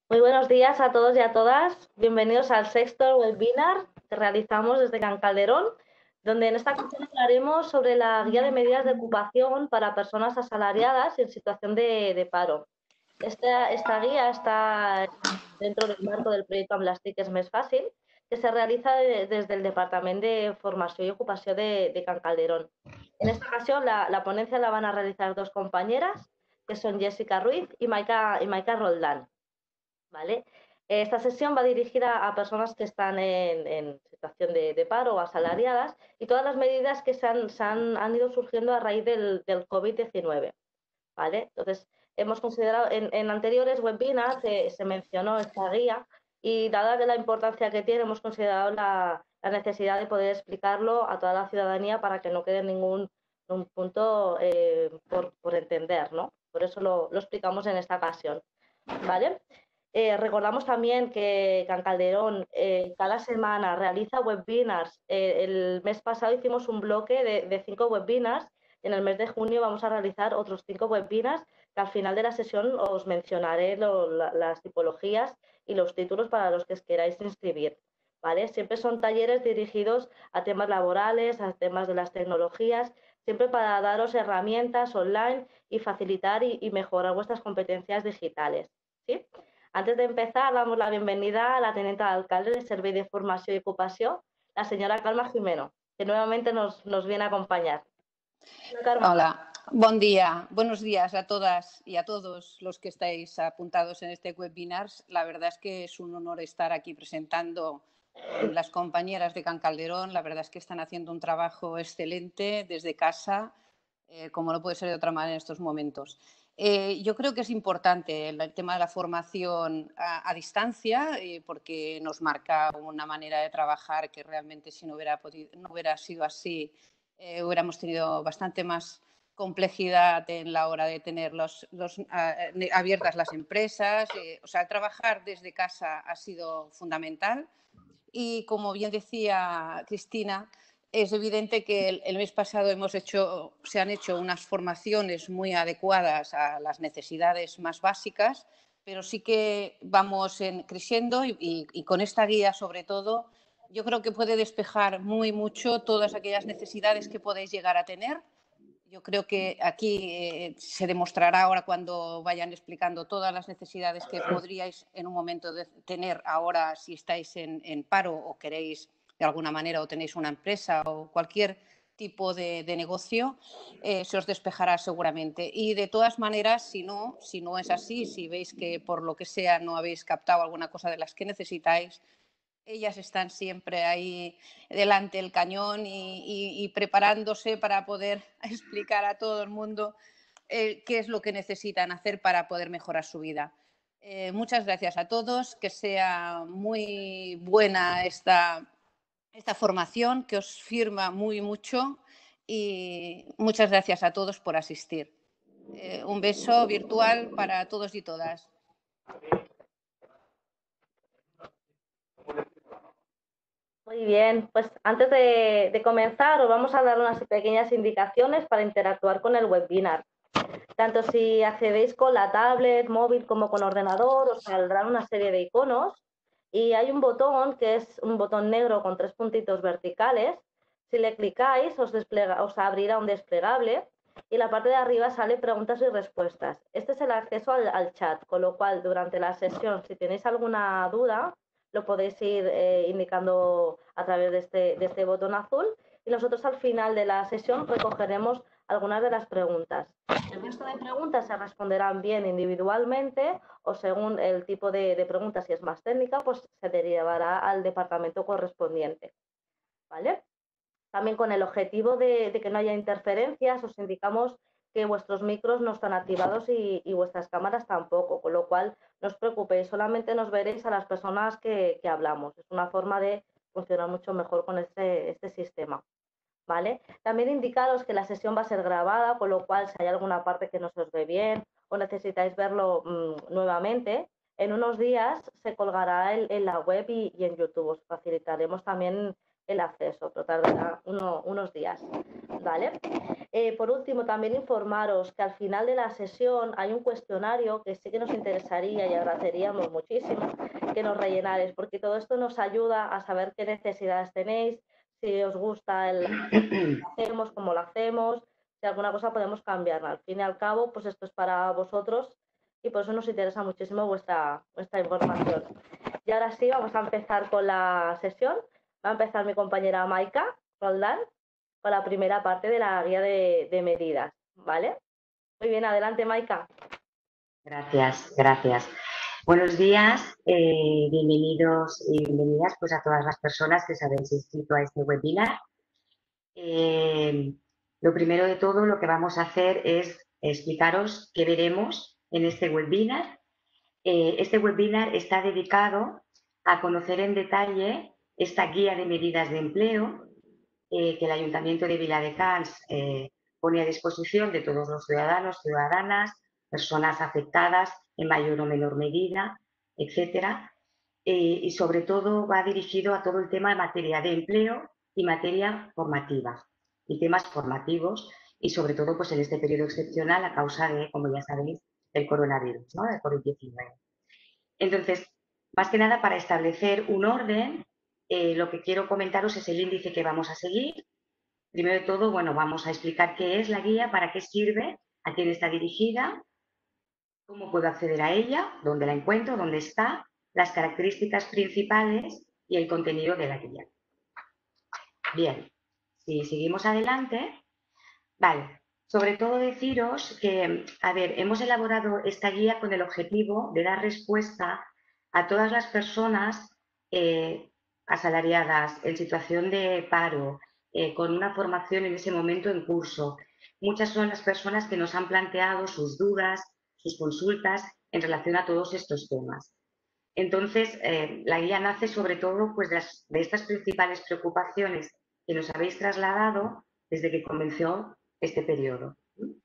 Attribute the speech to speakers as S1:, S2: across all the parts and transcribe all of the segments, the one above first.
S1: Muy buenos días a todos y a todas. Bienvenidos al sexto webinar que realizamos desde Can Calderón, donde en esta ocasión hablaremos sobre la guía de medidas de ocupación para personas asalariadas en situación de paro. Esta guía está dentro del marco del proyecto Amblastic es Més Fàcil, que se realiza desde el Departamento de Formación y Ocupación de Can Calderón. En esta ocasión la ponencia la van a realizar dos compañeras, que son Jessica Ruiz y Maika Roldán. ¿Vale? Esta sesión va dirigida a personas que están en situación de paro o asalariadas y todas las medidas que han ido surgiendo a raíz del COVID-19. ¿Vale? Entonces, hemos considerado, en anteriores webinars se mencionó esta guía y dada que la importancia que tiene, hemos considerado la necesidad de poder explicarlo a toda la ciudadanía para que no quede ningún punto por entender, ¿no? Por eso lo explicamos en esta ocasión. ¿Vale? Recordamos también que Can Calderón cada semana realiza webinars. El mes pasado hicimos un bloque de 5 webinars. En el mes de junio vamos a realizar otros 5 webinars que al final de la sesión os mencionaré las tipologías y los títulos para los que os queráis inscribir. ¿Vale? Siempre son talleres dirigidos a temas laborales, a temas de las tecnologías, siempre para daros herramientas online y facilitar y mejorar vuestras competencias digitales. ¿Sí? Antes de empezar, damos la bienvenida a la teniente alcalde del Servei de Formació i Ocupació, la señora Carme Jimeno, que nuevamente nos viene a acompañar. Carme.
S2: Hola, buen día. Buenos días a todas y a todos los que estáis apuntados en este webinar. La verdad es que es un honor estar aquí presentando con las compañeras de Can Calderón. La verdad es que están haciendo un trabajo excelente desde casa, como no puede ser de otra manera en estos momentos. Yo creo que es importante el tema de la formación a distancia, porque nos marca una manera de trabajar que realmente si no hubiera sido así, hubiéramos tenido bastante más complejidad en la hora de tener abiertas las empresas. O sea, trabajar desde casa ha sido fundamental. Y como bien decía Cristina, es evidente que el mes pasado se han hecho unas formaciones muy adecuadas a las necesidades más básicas, pero sí que vamos creciendo y con esta guía, sobre todo, yo creo que puede despejar mucho todas aquellas necesidades que podéis llegar a tener. Yo creo que aquí se demostrará ahora cuando vayan explicando todas las necesidades que podríais en un momento de tener ahora si estáis en paro o queréis de alguna manera o tenéis una empresa o cualquier tipo de negocio, se os despejará seguramente. Y de todas maneras, si no es así, si veis que por lo que sea no habéis captado alguna cosa de las que necesitáis, ellas están siempre ahí delante del cañón y preparándose para poder explicar a todo el mundo qué es lo que necesitan hacer para poder mejorar su vida. Muchas gracias a todos, que sea muy buena esta formación, que os firma mucho y muchas gracias a todos por asistir. Un beso virtual para todos y todas.
S1: Muy bien, pues antes de comenzar os vamos a dar unas pequeñas indicaciones para interactuar con el webinar. Tanto si accedéis con la tablet, móvil como con ordenador, os saldrán una serie de iconos y hay un botón que es un botón negro con 3 puntitos verticales. Si le clicáis os abrirá un desplegable y en la parte de arriba sale preguntas y respuestas. Este es el acceso al chat, con lo cual durante la sesión, si tenéis alguna duda, lo podéis ir indicando a través de este botón azul y nosotros al final de la sesión recogeremos algunas de las preguntas. El resto de preguntas se responderán bien individualmente o según el tipo de pregunta, si es más técnica, pues se derivará al departamento correspondiente. ¿Vale? También con el objetivo de que no haya interferencias, os indicamos que vuestros micros no están activados y vuestras cámaras tampoco, con lo cual no os preocupéis, solamente nos veréis a las personas que hablamos. Es una forma de funcionar mucho mejor con este sistema. ¿Vale? También indicaros que la sesión va a ser grabada, con lo cual si hay alguna parte que no se os ve bien o necesitáis verlo nuevamente, en unos días se colgará en la web y en YouTube. Os facilitaremos también el acceso, pero tardará unos días, ¿vale? Por último, también informaros que al final de la sesión hay un cuestionario que sí que nos interesaría y agradeceríamos muchísimo que nos rellenarais, porque todo esto nos ayuda a saber qué necesidades tenéis, si os gusta el hacemos, cómo lo hacemos, si alguna cosa podemos cambiarla. Al fin y al cabo, pues esto es para vosotros y por eso nos interesa muchísimo vuestra información. Y ahora sí, vamos a empezar con la sesión. Va a empezar mi compañera Maika Roldán con la primera parte de la guía de medidas, ¿vale? Muy bien, adelante Maika.
S3: Gracias, gracias. Buenos días, bienvenidos y bienvenidas pues, a todas las personas que se habéis inscrito a este webinar. Lo primero de todo, lo que vamos a hacer es explicaros qué veremos en este webinar. Este webinar está dedicado a conocer en detalle esta guía de medidas de empleo que el Ayuntamiento de Viladecans pone a disposición de todos los ciudadanos, ciudadanas, personas afectadas en mayor o menor medida, etcétera. Y sobre todo va dirigido a todo el tema de materia de empleo y materia formativa y temas formativos y sobre todo pues en este periodo excepcional a causa de, como ya sabéis, el coronavirus, ¿no? El COVID-19. Entonces, más que nada para establecer un orden, lo que quiero comentaros es el índice que vamos a seguir. Primero de todo, bueno, vamos a explicar qué es la guía, para qué sirve, a quién está dirigida, cómo puedo acceder a ella, dónde la encuentro, dónde está, las características principales y el contenido de la guía. Bien, si seguimos adelante, vale, sobre todo deciros que, a ver, hemos elaborado esta guía con el objetivo de dar respuesta a todas las personas asalariadas en situación de paro, con una formación en ese momento en curso. Muchas son las personas que nos han planteado sus dudas, sus consultas en relación a todos estos temas. Entonces, la guía nace sobre todo pues, de estas principales preocupaciones que nos habéis trasladado desde que comenzó este periodo.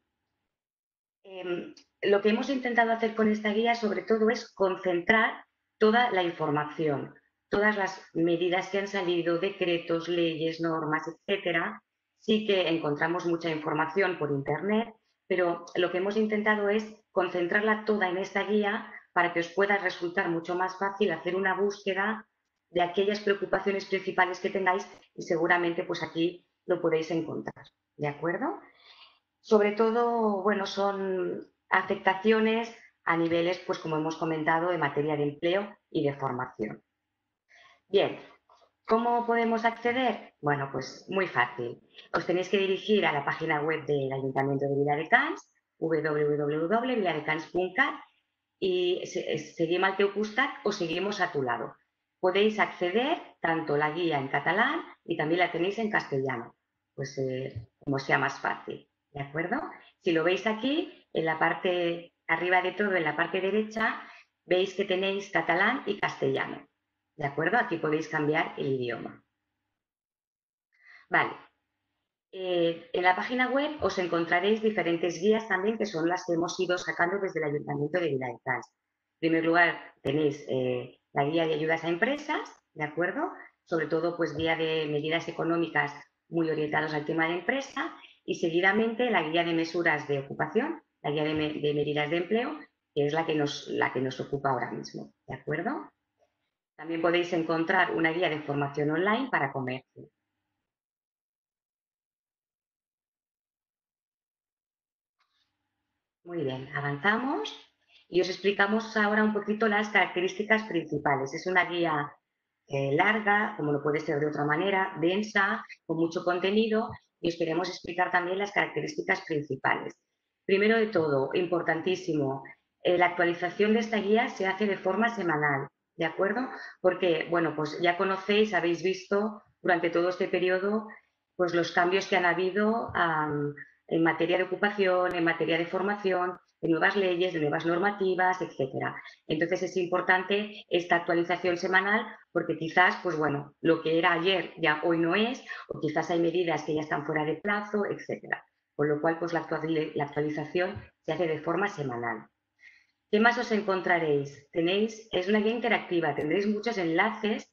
S3: Lo que hemos intentado hacer con esta guía sobre todo es concentrar toda la información, todas las medidas que han salido, decretos, leyes, normas, etcétera. Sí que encontramos mucha información por internet, pero lo que hemos intentado es concentrarla toda en esta guía para que os pueda resultar mucho más fácil hacer una búsqueda de aquellas preocupaciones principales que tengáis y seguramente pues aquí lo podéis encontrar, ¿de acuerdo? Sobre todo, bueno, son afectaciones a niveles, pues como hemos comentado, de materia de empleo y de formación. Bien, ¿cómo podemos acceder? Bueno, pues muy fácil. Os tenéis que dirigir a la página web del Ayuntamiento de Viladecans, www.viladecans.cat, y seguim al teu costat o seguimos a tu lado. Podéis acceder tanto la guía en catalán y también la tenéis en castellano, pues como sea más fácil, ¿de acuerdo? Si lo veis aquí, en la parte arriba de todo, en la parte derecha, veis que tenéis catalán y castellano, ¿de acuerdo? Aquí podéis cambiar el idioma. Vale. En la página web os encontraréis diferentes guías también que son las que hemos ido sacando desde el Ayuntamiento de Viladecans. En primer lugar tenéis la guía de ayudas a empresas, ¿de acuerdo? Sobre todo pues guía de medidas económicas muy orientadas al tema de empresa y seguidamente la guía de mesuras de ocupación, la guía de medidas de empleo, que es la que nos ocupa ahora mismo, ¿de acuerdo? También podéis encontrar una guía de formación online para comercio. Muy bien, avanzamos y os explicamos ahora un poquito las características principales. Es una guía larga, como no puede ser de otra manera, densa, con mucho contenido y os queremos explicar también las características principales. Primero de todo, importantísimo, la actualización de esta guía se hace de forma semanal, ¿de acuerdo? Porque, bueno, pues ya conocéis, habéis visto durante todo este periodo pues los cambios que han habido en materia de ocupación, en materia de formación, de nuevas leyes, de nuevas normativas, etcétera. Entonces es importante esta actualización semanal porque quizás, pues bueno, lo que era ayer ya hoy no es, o quizás hay medidas que ya están fuera de plazo, etcétera. Con lo cual, pues la actualización se hace de forma semanal. ¿Qué más os encontraréis? Es una guía interactiva, tendréis muchos enlaces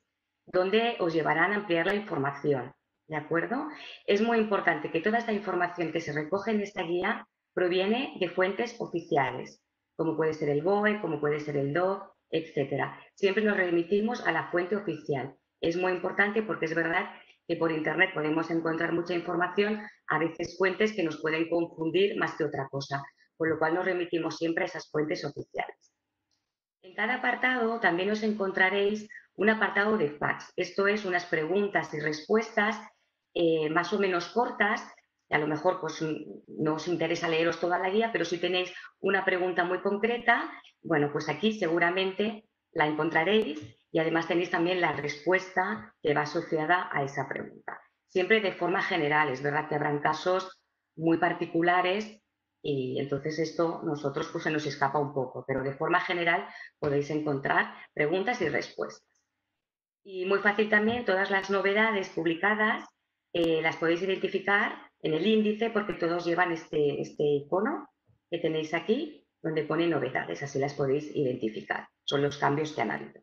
S3: donde os llevarán a ampliar la información, ¿de acuerdo? Es muy importante que toda esta información que se recoge en esta guía proviene de fuentes oficiales, como puede ser el BOE, como puede ser el DOC, etcétera. Siempre nos remitimos a la fuente oficial. Es muy importante porque es verdad que por Internet podemos encontrar mucha información, a veces fuentes que nos pueden confundir más que otra cosa, con lo cual nos remitimos siempre a esas fuentes oficiales. En cada apartado también os encontraréis un apartado de facts. Esto es unas preguntas y respuestas más o menos cortas. A lo mejor pues, no os interesa leeros toda la guía, pero si tenéis una pregunta muy concreta, bueno, pues aquí seguramente la encontraréis y además tenéis también la respuesta que va asociada a esa pregunta. Siempre de forma general, es verdad que habrán casos muy particulares y entonces esto nosotros pues se nos escapa un poco, pero de forma general podéis encontrar preguntas y respuestas. Y muy fácil también, todas las novedades publicadas las podéis identificar en el índice porque todos llevan este icono que tenéis aquí, donde pone novedades, así las podéis identificar. Son los cambios que han habido.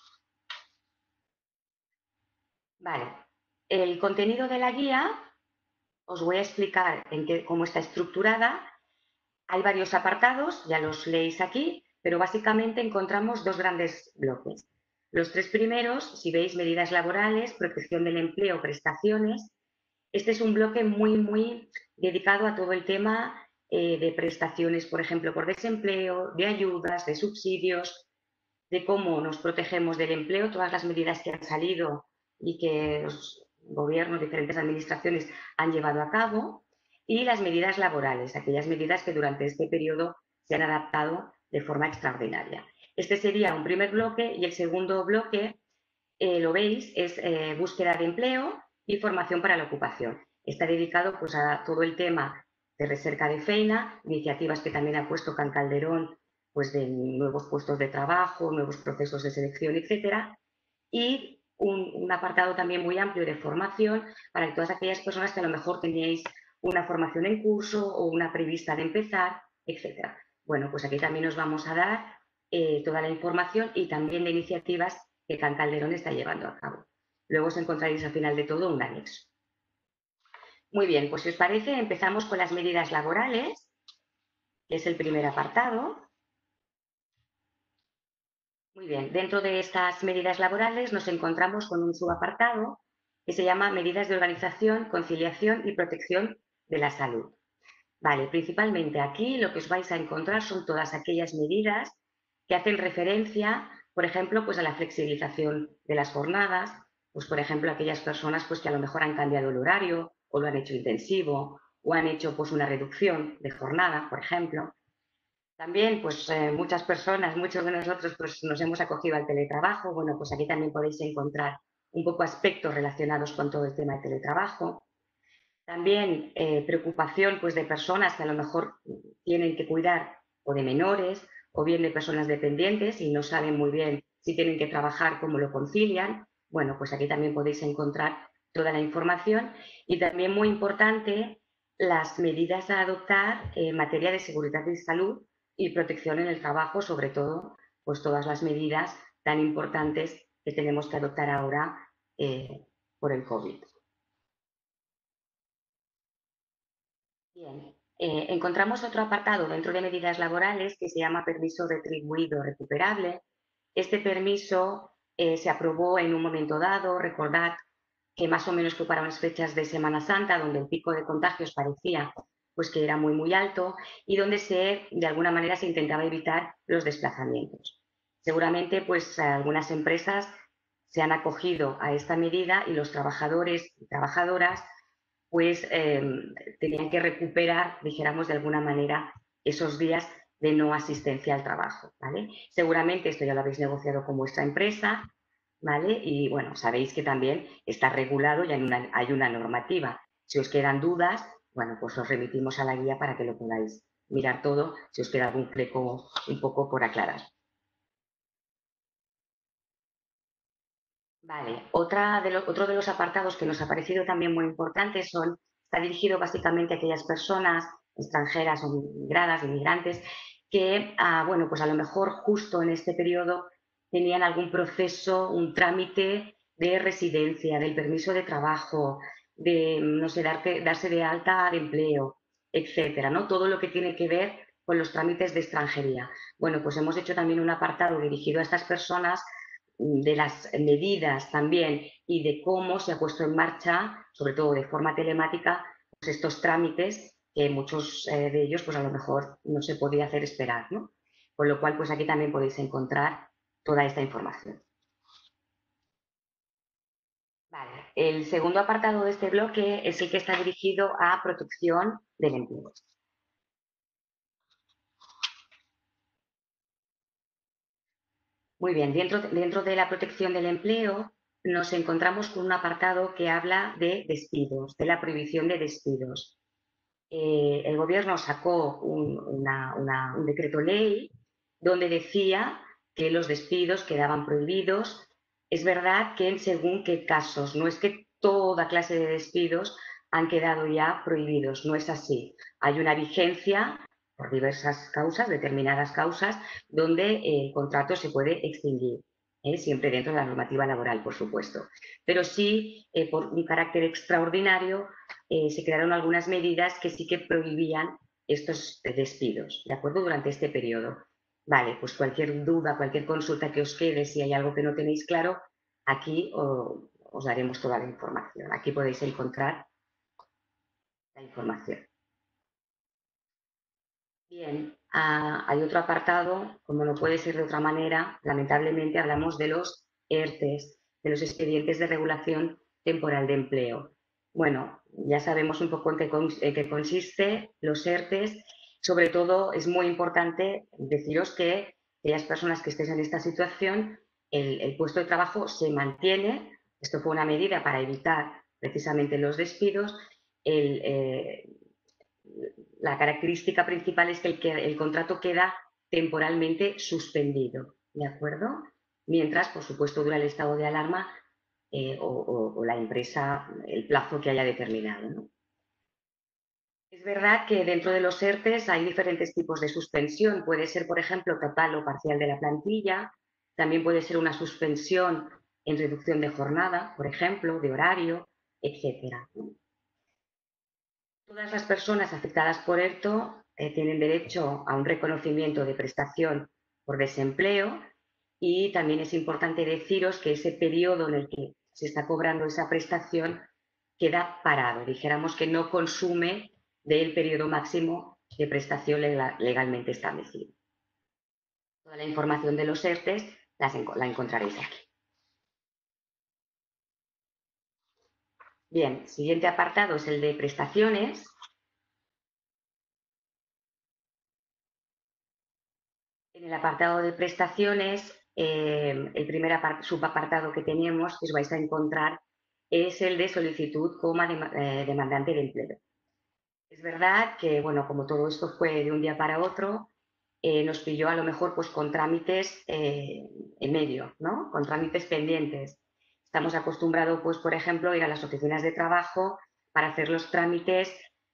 S3: Vale, el contenido de la guía os voy a explicar cómo está estructurada. Hay varios apartados, ya los leéis aquí, pero básicamente encontramos dos grandes bloques. Los tres primeros, si veis medidas laborales, protección del empleo, prestaciones, este es un bloque muy dedicado a todo el tema de prestaciones, por ejemplo, por desempleo, de ayudas, de subsidios, de cómo nos protegemos del empleo, todas las medidas que han salido y que los gobiernos, diferentes administraciones han llevado a cabo, y las medidas laborales, aquellas medidas que durante este periodo se han adaptado de forma extraordinaria. Este sería un primer bloque y el segundo bloque, lo veis, es búsqueda de empleo y formación para la ocupación. Está dedicado pues, a todo el tema de recerca de feina, iniciativas que también ha puesto Can Calderón, pues de nuevos puestos de trabajo, nuevos procesos de selección, etcétera, y un apartado también muy amplio de formación para todas aquellas personas que a lo mejor teníais una formación en curso o una prevista de empezar, etcétera. Bueno, pues aquí también os vamos a dar toda la información y también de iniciativas que Can Calderón está llevando a cabo. Luego os encontraréis al final de todo un anexo. Muy bien, pues si os parece, empezamos con las medidas laborales, que es el primer apartado. Muy bien, dentro de estas medidas laborales nos encontramos con un subapartado que se llama medidas de organización, conciliación y protección de la salud. Vale, principalmente aquí lo que os vais a encontrar son todas aquellas medidas que hacen referencia, por ejemplo, pues a la flexibilización de las jornadas, pues por ejemplo aquellas personas pues que a lo mejor han cambiado el horario o lo han hecho intensivo o han hecho pues una reducción de jornada, por ejemplo. También, pues muchas personas, muchos de nosotros, pues nos hemos acogido al teletrabajo. Bueno, pues aquí también podéis encontrar un poco aspectos relacionados con todo el tema de teletrabajo. También preocupación, pues de personas que a lo mejor tienen que cuidar o de menores o bien de personas dependientes y no saben muy bien si tienen que trabajar, cómo lo concilian. Bueno, pues aquí también podéis encontrar toda la información y también muy importante las medidas a adoptar en materia de seguridad y salud y protección en el trabajo, sobre todo, pues todas las medidas tan importantes que tenemos que adoptar ahora por el COVID. Bien, encontramos otro apartado dentro de medidas laborales que se llama permiso retribuido recuperable. Este permiso se aprobó en un momento dado, recordad que más o menos fue para unas fechas de Semana Santa, donde el pico de contagios parecía pues que era muy alto y donde de alguna manera se intentaba evitar los desplazamientos. Seguramente pues algunas empresas se han acogido a esta medida y los trabajadores y trabajadoras pues tenían que recuperar, dijéramos de alguna manera, esos días de no asistencia al trabajo, ¿vale? Seguramente esto ya lo habéis negociado con vuestra empresa, ¿vale? Y bueno, sabéis que también está regulado y hay una normativa. Si os quedan dudas, bueno, pues os remitimos a la guía para que lo podáis mirar todo, si os queda algún fleco un poco por aclarar. Vale, otro de los apartados que nos ha parecido también muy importante está dirigido básicamente a aquellas personas extranjeras o migradas, inmigrantes, que, bueno, pues a lo mejor justo en este periodo tenían algún proceso, un trámite de residencia, del permiso de trabajo, de, no sé, darse de alta de empleo, etcétera, ¿no? Todo lo que tiene que ver con los trámites de extranjería. Bueno, pues hemos hecho también un apartado dirigido a estas personas, de las medidas también y de cómo se ha puesto en marcha, sobre todo de forma telemática, pues estos trámites que muchos de ellos pues a lo mejor no se podía hacer esperar, ¿no? Con lo cual pues aquí también podéis encontrar toda esta información. Vale. El segundo apartado de este bloque es el que está dirigido a protección del empleo. Muy bien, dentro de la protección del empleo nos encontramos con un apartado que habla de despidos, de la prohibición de despidos. El gobierno sacó un decreto ley donde decía que los despidos quedaban prohibidos. Es verdad que en según qué casos, no es que toda clase de despidos han quedado ya prohibidos, no es así. Hay una vigencia por diversas causas, determinadas causas, donde el contrato se puede extinguir, siempre dentro de la normativa laboral, por supuesto. Pero sí, por un carácter extraordinario, se crearon algunas medidas que sí que prohibían estos despidos, ¿de acuerdo? Durante este periodo. Vale, pues cualquier duda, cualquier consulta que os quede, si hay algo que no tenéis claro, aquí os daremos toda la información. Aquí podéis encontrar la información. Bien, hay otro apartado, como no puede ser de otra manera, lamentablemente hablamos de los ERTES, de los expedientes de regulación temporal de empleo. Bueno, ya sabemos un poco en qué consiste los ERTES. Sobre todo es muy importante deciros que aquellas personas que estéis en esta situación, el puesto de trabajo se mantiene. Esto fue una medida para evitar precisamente los despidos. La característica principal es que el contrato queda temporalmente suspendido, ¿de acuerdo? Mientras, por supuesto, dura el estado de alarma o la empresa, el plazo que haya determinado, ¿no? Es verdad que dentro de los ERTES hay diferentes tipos de suspensión. Puede ser, por ejemplo, total o parcial de la plantilla. También puede ser una suspensión en reducción de jornada, por ejemplo, de horario, etcétera. Todas las personas afectadas por ERTO tienen derecho a un reconocimiento de prestación por desempleo y también es importante deciros que ese periodo en el que se está cobrando esa prestación queda parado. Dijéramos que no consume del periodo máximo de prestación legalmente establecido. Toda la información de los ERTES la encontraréis aquí. Bien, siguiente apartado es el de prestaciones. En el apartado de prestaciones, el primer subapartado que tenemos, que os vais a encontrar, es el de solicitud como demandante de empleo. Es verdad que, bueno, como todo esto fue de un día para otro, nos pilló a lo mejor pues con trámites en medio, ¿no? Con trámites pendientes. Estamos acostumbrados, pues, por ejemplo, a ir a las oficinas de trabajo para hacer los trámites,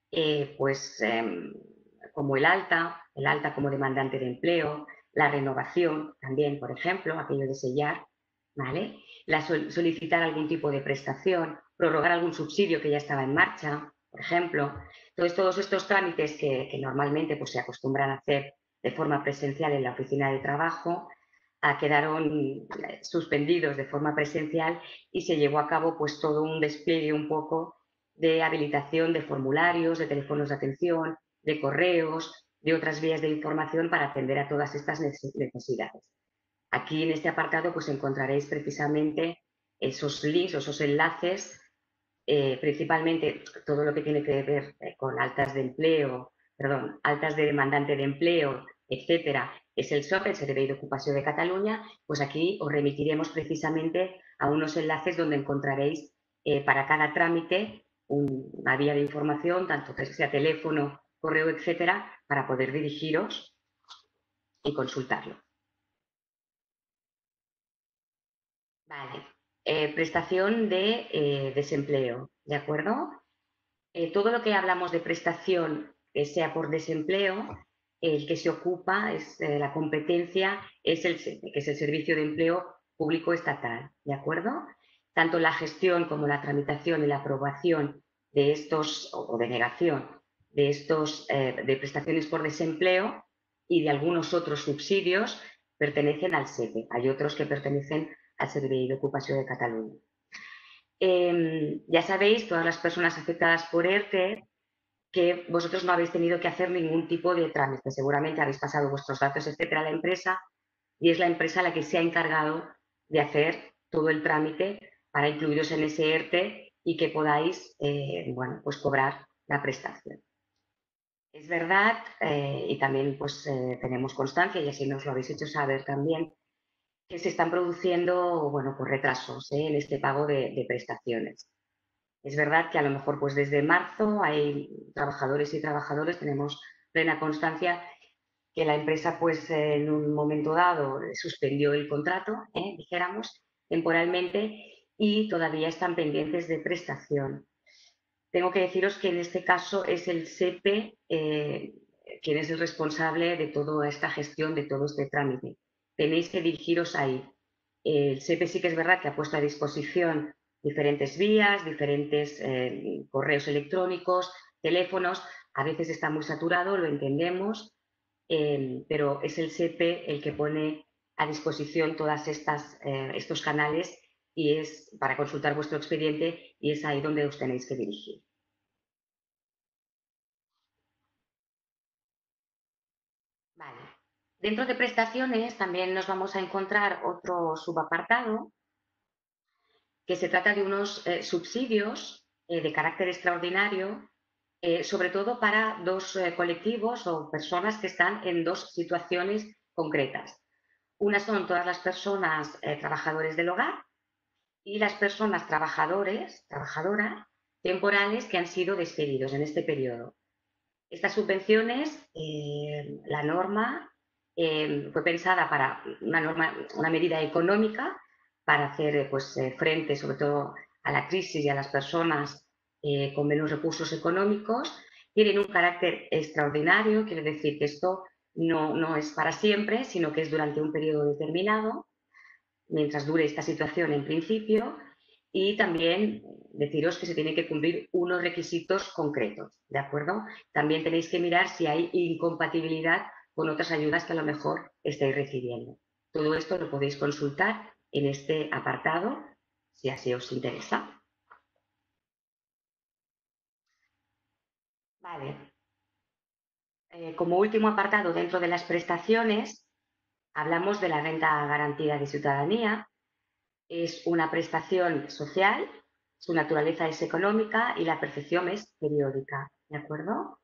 S3: como el alta como demandante de empleo, la renovación también, por ejemplo, aquello de sellar, ¿vale? Solicitar algún tipo de prestación, prorrogar algún subsidio que ya estaba en marcha, por ejemplo. Entonces, todos estos trámites que normalmente pues, se acostumbran a hacer de forma presencial en la oficina de trabajo, quedaron suspendidos de forma presencial y se llevó a cabo pues todo un despliegue un poco de habilitación de formularios, de teléfonos de atención, de correos, de otras vías de información para atender a todas estas necesidades. Aquí en este apartado pues encontraréis precisamente esos links, esos enlaces, principalmente todo lo que tiene que ver con altas de demandante de empleo, etcétera, es el SOC, el Servei d'Ocupació de Cataluña. Pues aquí os remitiremos precisamente a unos enlaces donde encontraréis para cada trámite una vía de información, tanto que sea teléfono, correo, etcétera, para poder dirigiros y consultarlo. Vale. Prestación de desempleo, ¿de acuerdo? Todo lo que hablamos de prestación, sea por desempleo, el que se ocupa es la competencia, es el SEPE, que es el Servicio de Empleo Público Estatal, ¿de acuerdo? tanto la gestión como la tramitación y la aprobación de estos, o denegación de estos, de prestaciones por desempleo y de algunos otros subsidios pertenecen al SEPE. Hay otros que pertenecen al Servei d'Ocupació de Cataluña. Ya sabéis, todas las personas afectadas por ERTE, que vosotros no habéis tenido que hacer ningún tipo de trámite. Seguramente habéis pasado vuestros datos, etcétera, a la empresa y es la empresa la que se ha encargado de hacer todo el trámite para incluiros en ese ERTE y que podáis, bueno, pues cobrar la prestación. Es verdad, y también pues tenemos constancia, y así nos lo habéis hecho saber también, que se están produciendo, bueno, pues retrasos en este pago de prestaciones. Es verdad que a lo mejor pues desde marzo hay trabajadores y trabajadoras, tenemos plena constancia que la empresa pues en un momento dado suspendió el contrato, dijéramos, temporalmente y todavía están pendientes de prestación. Tengo que deciros que en este caso es el SEPE quien es el responsable de toda esta gestión, de todo este trámite. Tenéis que dirigiros ahí. El SEPE sí que es verdad que ha puesto a disposición diferentes vías, diferentes correos electrónicos, teléfonos. A veces está muy saturado, lo entendemos, pero es el SEPE el que pone a disposición todas estos canales y es para consultar vuestro expediente y es ahí donde os tenéis que dirigir. Vale. Dentro de prestaciones también nos vamos a encontrar otro subapartado que se trata de unos subsidios de carácter extraordinario, sobre todo para dos colectivos o personas que están en dos situaciones concretas. Una son todas las personas trabajadores del hogar y las personas trabajadoras temporales que han sido despedidos en este periodo. Estas subvenciones, la norma fue pensada para una medida económica para hacer pues, frente sobre todo a la crisis y a las personas con menos recursos económicos. Tienen un carácter extraordinario, quiere decir que esto no es para siempre, sino que es durante un periodo determinado, mientras dure esta situación en principio, y también deciros que se tienen que cumplir unos requisitos concretos, ¿de acuerdo? También tenéis que mirar si hay incompatibilidad con otras ayudas que a lo mejor estáis recibiendo. Todo esto lo podéis consultar en este apartado, si así os interesa. Vale. Como último apartado dentro de las prestaciones, hablamos de la renta garantida de ciudadanía. Es una prestación social, su naturaleza es económica y la percepción es periódica, ¿de acuerdo?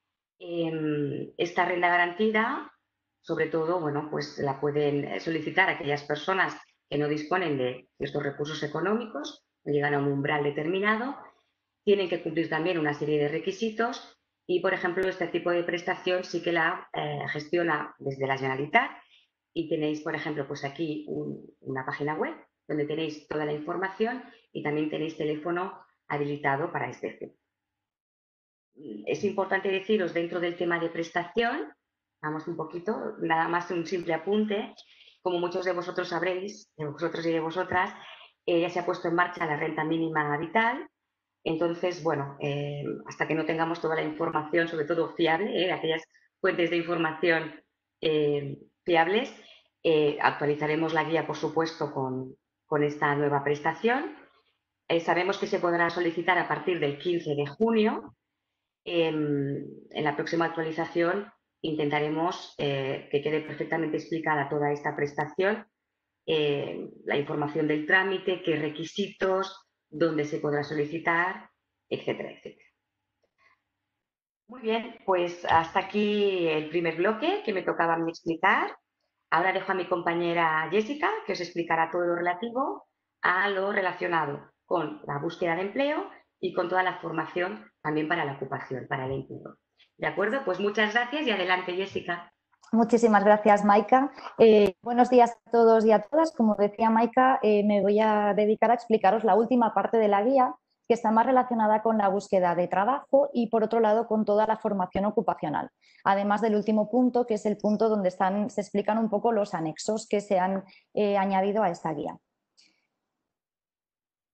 S3: Esta renta garantida, sobre todo, bueno, pues la pueden solicitar aquellas personas que no disponen de estos recursos económicos, no llegan a un umbral determinado, tienen que cumplir también una serie de requisitos y, por ejemplo, este tipo de prestación sí que la gestiona desde la Generalitat y tenéis, por ejemplo, pues aquí una página web donde tenéis toda la información y también tenéis teléfono habilitado para este fin. Es importante deciros dentro del tema de prestación, vamos un poquito, nada más un simple apunte, como muchos de vosotros sabréis, de vosotros y de vosotras, ya se ha puesto en marcha la renta mínima vital. Entonces, bueno, hasta que no tengamos toda la información, sobre todo fiable, aquellas fuentes de información fiables, actualizaremos la guía, por supuesto, con esta nueva prestación. Sabemos que se podrá solicitar a partir del 15 de junio. En la próxima actualización intentaremos que quede perfectamente explicada toda esta prestación, la información del trámite, qué requisitos, dónde se podrá solicitar, etcétera, etcétera. Muy bien, pues hasta aquí el primer bloque que me tocaba a mí explicar. Ahora dejo a mi compañera Jessica, que os explicará todo lo relativo a lo relacionado con la búsqueda de empleo y con toda la formación también para la ocupación, para el empleo. ¿De acuerdo? Pues muchas gracias y adelante, Jessica.
S4: Muchísimas gracias, Maika. Buenos días a todos y a todas. Como decía Maika, me voy a dedicar a explicaros la última parte de la guía, que está más relacionada con la búsqueda de trabajo y, por otro lado, con toda la formación ocupacional. Además del último punto, que es el punto donde se explican un poco los anexos que se han añadido a esta guía.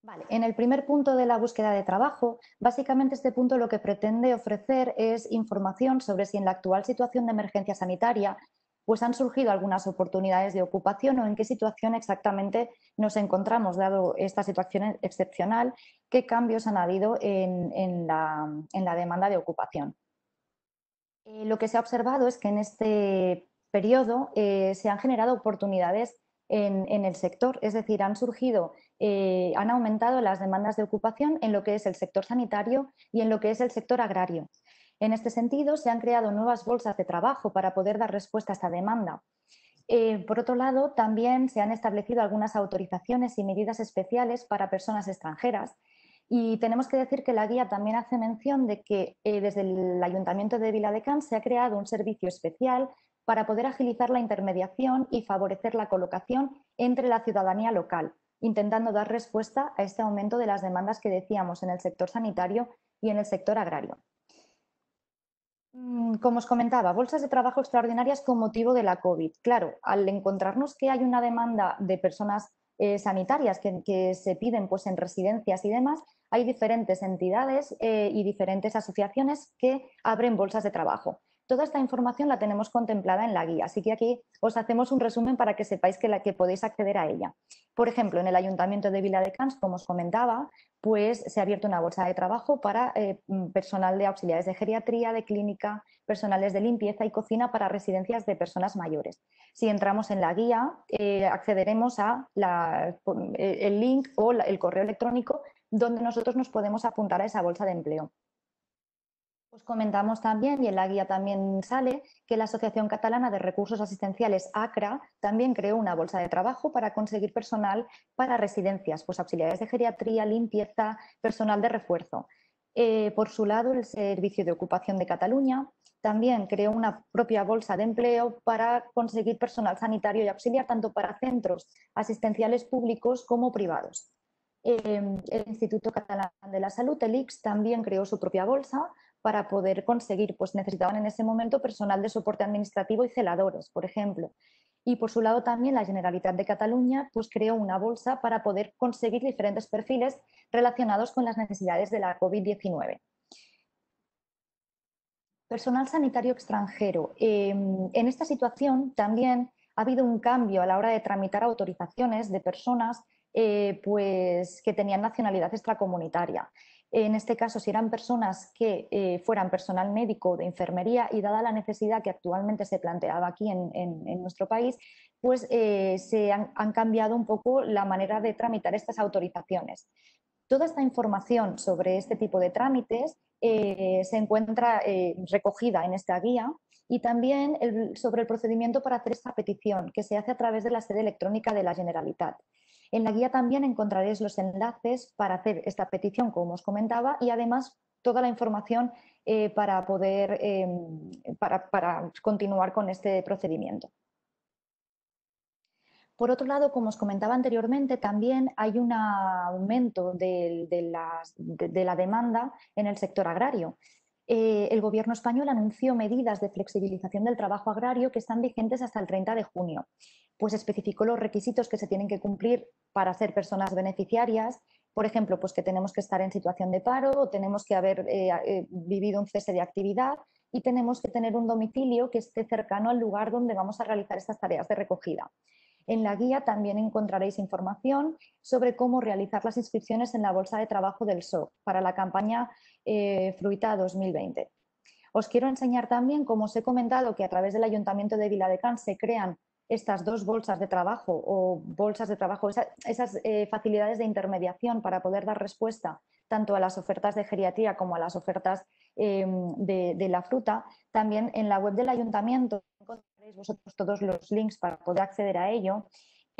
S4: Vale, en el primer punto de la búsqueda de trabajo, básicamente este punto lo que pretende ofrecer es información sobre si en la actual situación de emergencia sanitaria pues han surgido algunas oportunidades de ocupación o en qué situación exactamente nos encontramos, dado esta situación excepcional, qué cambios han habido en la demanda de ocupación. Lo que se ha observado es que en este periodo se han generado oportunidades en el sector, es decir, han aumentado las demandas de ocupación en lo que es el sector sanitario y en lo que es el sector agrario. En este sentido, se han creado nuevas bolsas de trabajo para poder dar respuesta a esta demanda. Por otro lado, también se han establecido algunas autorizaciones y medidas especiales para personas extranjeras. Y tenemos que decir que la guía también hace mención de que desde el Ayuntamiento de Viladecans se ha creado un servicio especial para poder agilizar la intermediación y favorecer la colocación entre la ciudadanía local, intentando dar respuesta a este aumento de las demandas que decíamos en el sector sanitario y en el sector agrario. Como os comentaba, bolsas de trabajo extraordinarias con motivo de la COVID. Claro, al encontrarnos que hay una demanda de personas sanitarias que se piden pues, en residencias y demás, hay diferentes entidades y diferentes asociaciones que abren bolsas de trabajo. Toda esta información la tenemos contemplada en la guía, así que aquí os hacemos un resumen para que sepáis que podéis acceder a ella. Por ejemplo, en el Ayuntamiento de Viladecans, como os comentaba, pues se ha abierto una bolsa de trabajo para personal de auxiliares de geriatría, de clínica, personales de limpieza y cocina para residencias de personas mayores. Si entramos en la guía, accederemos a el link o el correo electrónico donde nosotros nos podemos apuntar a esa bolsa de empleo. Os comentamos también, y en la guía también sale, que la Asociación Catalana de Recursos Asistenciales, ACRA, también creó una bolsa de trabajo para conseguir personal para residencias, pues auxiliares de geriatría, limpieza, personal de refuerzo. Por su lado, el Servicio de Ocupación de Cataluña también creó una propia bolsa de empleo para conseguir personal sanitario y auxiliar, tanto para centros asistenciales públicos como privados. El Instituto Catalán de la Salud, el ICS, también creó su propia bolsa para poder conseguir, pues necesitaban en ese momento personal de soporte administrativo y celadores, por ejemplo. Y por su lado también la Generalitat de Cataluña pues, creó una bolsa para poder conseguir diferentes perfiles relacionados con las necesidades de la COVID-19. Personal sanitario extranjero. En esta situación también ha habido un cambio a la hora de tramitar autorizaciones de personas pues, que tenían nacionalidad extracomunitaria. En este caso, si eran personas que fueran personal médico o de enfermería y dada la necesidad que actualmente se planteaba aquí en nuestro país, pues se han cambiado un poco la manera de tramitar estas autorizaciones. Toda esta información sobre este tipo de trámites se encuentra recogida en esta guía y también sobre el procedimiento para hacer esta petición, que se hace a través de la sede electrónica de la Generalitat. En la guía también encontraréis los enlaces para hacer esta petición, como os comentaba, y además toda la información para poder para continuar con este procedimiento. Por otro lado, como os comentaba anteriormente, también hay un aumento de la demanda en el sector agrario. El Gobierno español anunció medidas de flexibilización del trabajo agrario que están vigentes hasta el 30 de junio. Pues especificó los requisitos que se tienen que cumplir para ser personas beneficiarias. Por ejemplo, pues que tenemos que estar en situación de paro o tenemos que haber vivido un cese de actividad y tenemos que tener un domicilio que esté cercano al lugar donde vamos a realizar estas tareas de recogida. En la guía también encontraréis información sobre cómo realizar las inscripciones en la Bolsa de Trabajo del SOC para la campaña Fruita 2020. Os quiero enseñar también, como os he comentado, que a través del Ayuntamiento de Viladecans se crean estas dos bolsas de trabajo o bolsas de trabajo, esas facilidades de intermediación para poder dar respuesta tanto a las ofertas de geriatría como a las ofertas de la fruta. También en la web del Ayuntamiento encontraréis vosotros todos los links para poder acceder a ello.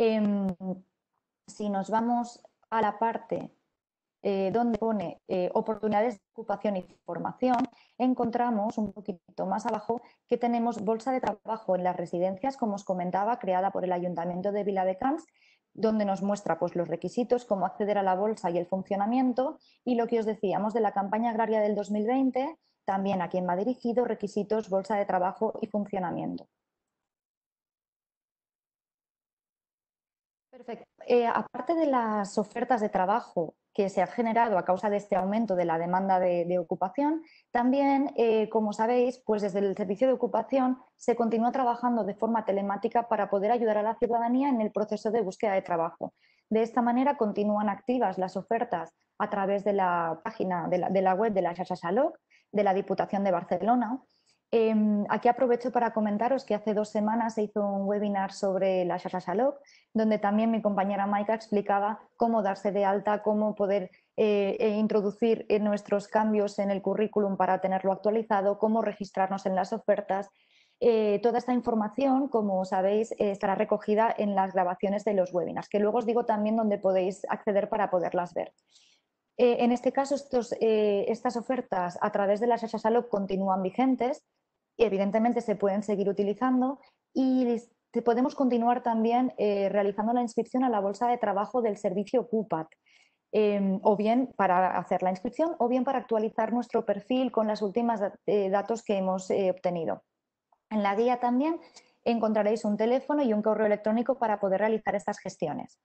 S4: Si nos vamos a la parte donde pone oportunidades de ocupación y formación, encontramos un poquito más abajo que tenemos bolsa de trabajo en las residencias, como os comentaba, creada por el Ayuntamiento de Viladecans, donde nos muestra pues, los requisitos, cómo acceder a la bolsa y el funcionamiento, y lo que os decíamos de la campaña agraria del 2020, también a quién va dirigido, requisitos, bolsa de trabajo y funcionamiento. Perfecto. Aparte de las ofertas de trabajo que se han generado a causa de este aumento de la demanda de ocupación, también, como sabéis, pues desde el Servicio de Ocupación se continúa trabajando de forma telemática para poder ayudar a la ciudadanía en el proceso de búsqueda de trabajo. De esta manera continúan activas las ofertas a través de la página de la web de la Xarxa Salut, de la Diputación de Barcelona. Aquí aprovecho para comentaros que hace 2 semanas se hizo un webinar sobre la Xarxa Salut, donde también mi compañera Maika explicaba cómo darse de alta, cómo poder introducir nuestros cambios en el currículum para tenerlo actualizado, cómo registrarnos en las ofertas. Toda esta información, como sabéis, estará recogida en las grabaciones de los webinars, que luego os digo también dónde podéis acceder para poderlas ver. En este caso, estas ofertas a través de la Xarxa Salut continúan vigentes y evidentemente se pueden seguir utilizando y podemos continuar también realizando la inscripción a la bolsa de trabajo del servicio Ocupat, o bien para hacer la inscripción o bien para actualizar nuestro perfil con los últimos datos que hemos obtenido. En la guía también encontraréis un teléfono y un correo electrónico para poder realizar estas gestiones.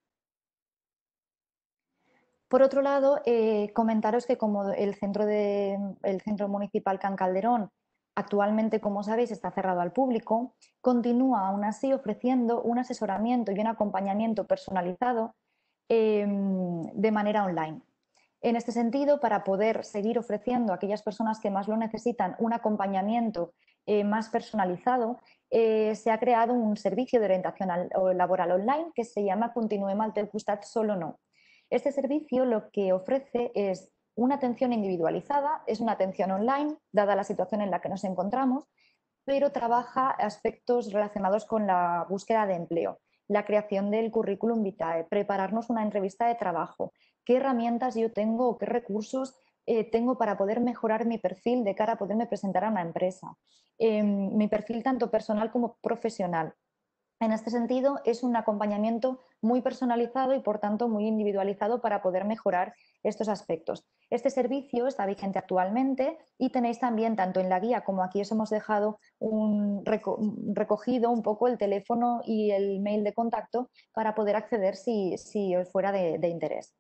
S4: Por otro lado, comentaros que como el Centro Municipal Can Calderón actualmente, como sabéis, está cerrado al público, continúa aún así ofreciendo un asesoramiento y un acompañamiento personalizado de manera online. En este sentido, para poder seguir ofreciendo a aquellas personas que más lo necesitan un acompañamiento más personalizado, se ha creado un servicio de orientación laboral online que se llama Continuem al teu costat solo no. Este servicio lo que ofrece es una atención individualizada, es una atención online, dada la situación en la que nos encontramos, pero trabaja aspectos relacionados con la búsqueda de empleo, la creación del currículum vitae, prepararnos una entrevista de trabajo, qué herramientas yo tengo o qué recursos tengo para poder mejorar mi perfil de cara a poderme presentar a una empresa, mi perfil tanto personal como profesional. En este sentido, es un acompañamiento muy personalizado y, por tanto, muy individualizado para poder mejorar estos aspectos. Este servicio está vigente actualmente y tenéis también, tanto en la guía como aquí os hemos dejado recogido un poco el teléfono y el mail de contacto para poder acceder si os fuera de interés.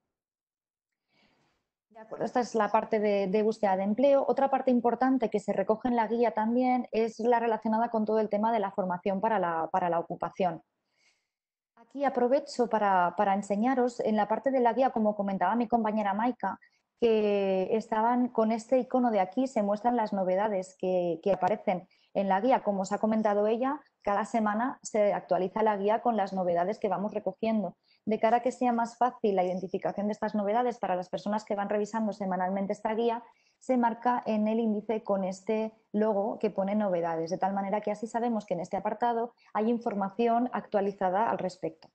S4: De acuerdo, esta es la parte de búsqueda de empleo. Otra parte importante que se recoge en la guía también es la relacionada con todo el tema de la formación para la ocupación. Aquí aprovecho para enseñaros en la parte de la guía, como comentaba mi compañera Maika, que estaban con este icono de aquí, se muestran las novedades que aparecen en la guía. Como os ha comentado ella, cada semana se actualiza la guía con las novedades que vamos recogiendo. De cara a que sea más fácil la identificación de estas novedades para las personas que van revisando semanalmente esta guía, se marca en el índice con este logo que pone novedades, de tal manera que así sabemos que en este apartado hay información actualizada al respecto.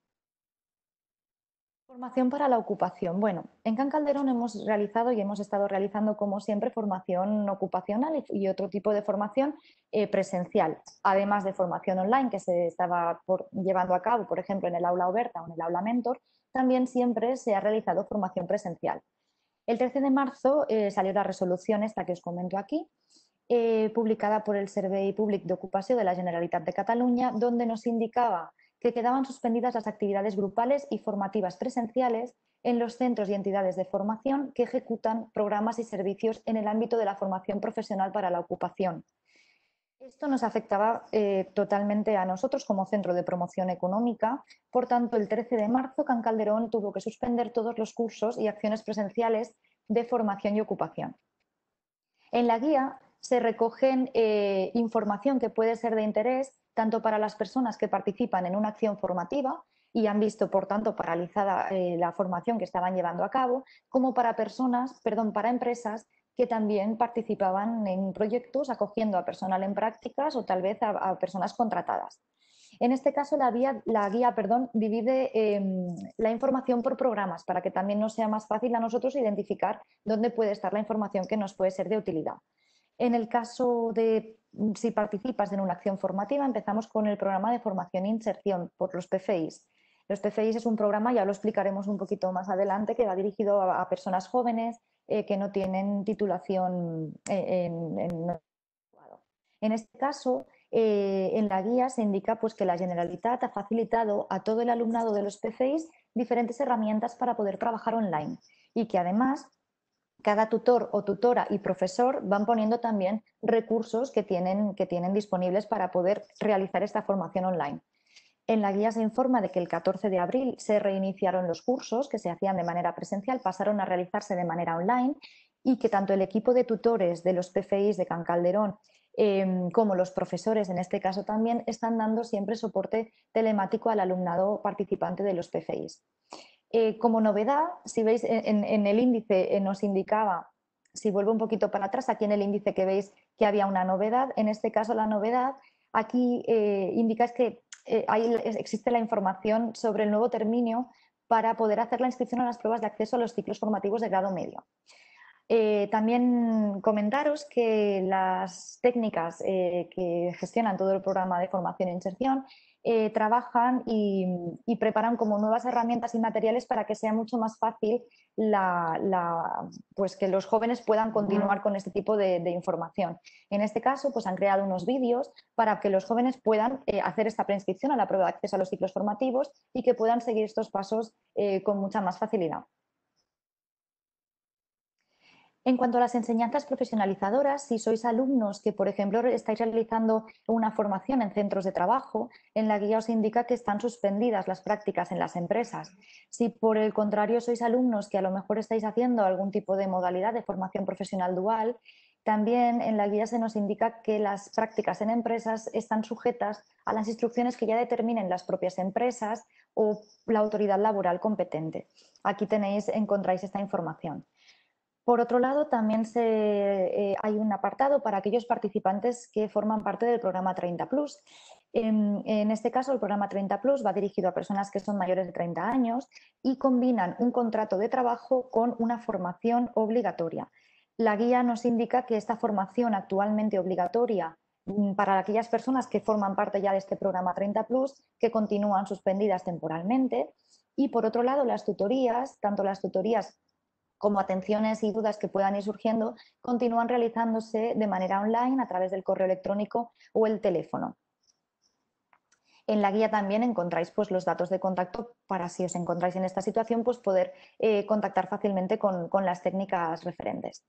S4: Formación para la ocupación. Bueno, en Can Calderón hemos realizado y hemos estado realizando, como siempre, formación ocupacional y otro tipo de formación presencial, además de formación online que se estaba llevando a cabo, por ejemplo, en el aula Oberta o en el aula Mentor, también siempre se ha realizado formación presencial. El 13 de marzo salió la resolución esta que os comento aquí, publicada por el Servei Públic d'Ocupació de la Generalitat de Cataluña, donde nos indicaba que quedaban suspendidas las actividades grupales y formativas presenciales en los centros y entidades de formación que ejecutan programas y servicios en el ámbito de la formación profesional para la ocupación. Esto nos afectaba totalmente a nosotros como centro de promoción económica. Por tanto, el 13 de marzo Can Calderón tuvo que suspender todos los cursos y acciones presenciales de formación y ocupación. En la guía se recogen información que puede ser de interés tanto para las personas que participan en una acción formativa y han visto, por tanto, paralizada la formación que estaban llevando a cabo, como para para empresas que también participaban en proyectos acogiendo a personal en prácticas o tal vez a personas contratadas. En este caso, la guía divide la información por programas para que también nos sea más fácil a nosotros identificar dónde puede estar la información que nos puede ser de utilidad. En el caso de si participas en una acción formativa, empezamos con el programa de formación e inserción por los PFIs. Los PFIs es un programa, ya lo explicaremos un poquito más adelante, que va dirigido a personas jóvenes que no tienen titulación en este caso, En la guía se indica pues, que la Generalitat ha facilitado a todo el alumnado de los PCIs diferentes herramientas para poder trabajar online y que además cada tutor o tutora y profesor van poniendo también recursos que tienen disponibles para poder realizar esta formación online. En la guía se informa de que el 14 de abril se reiniciaron los cursos que se hacían de manera presencial, pasaron a realizarse de manera online y que tanto el equipo de tutores de los PFIs de Can Calderón como los profesores, en este caso también, están dando siempre soporte telemático al alumnado participante de los PFIs. Como novedad, si veis en el índice nos indicaba, si vuelvo un poquito para atrás, aquí en el índice que veis que había una novedad, en este caso la novedad aquí indica es que existe la información sobre el nuevo término para poder hacer la inscripción a las pruebas de acceso a los ciclos formativos de grado medio. También comentaros que las técnicas que gestionan todo el programa de formación e inserción trabajan y preparan como nuevas herramientas y materiales para que sea mucho más fácil pues que los jóvenes puedan continuar con este tipo de información. En este caso, pues han creado unos vídeos para que los jóvenes puedan hacer esta preinscripción a la prueba de acceso a los ciclos formativos y que puedan seguir estos pasos con mucha más facilidad. En cuanto a las enseñanzas profesionalizadoras, si sois alumnos que, por ejemplo, estáis realizando una formación en centros de trabajo, en la guía os indica que están suspendidas las prácticas en las empresas. Si por el contrario sois alumnos que a lo mejor estáis haciendo algún tipo de modalidad de formación profesional dual, también en la guía se nos indica que las prácticas en empresas están sujetas a las instrucciones que ya determinen las propias empresas o la autoridad laboral competente. Aquí encontráis esta información. Por otro lado, también hay un apartado para aquellos participantes que forman parte del programa 30 Plus. En este caso, el programa 30 Plus va dirigido a personas que son mayores de 30 años y combinan un contrato de trabajo con una formación obligatoria. La guía nos indica que esta formación actualmente obligatoria para aquellas personas que forman parte ya de este programa 30 Plus, que continúan suspendidas temporalmente. Y por otro lado, las tutorías, tanto las tutorías como atenciones y dudas que puedan ir surgiendo, continúan realizándose de manera online a través del correo electrónico o el teléfono. En la guía también encontráis pues, los datos de contacto para, si os encontráis en esta situación, pues, poder contactar fácilmente con las técnicas referentes.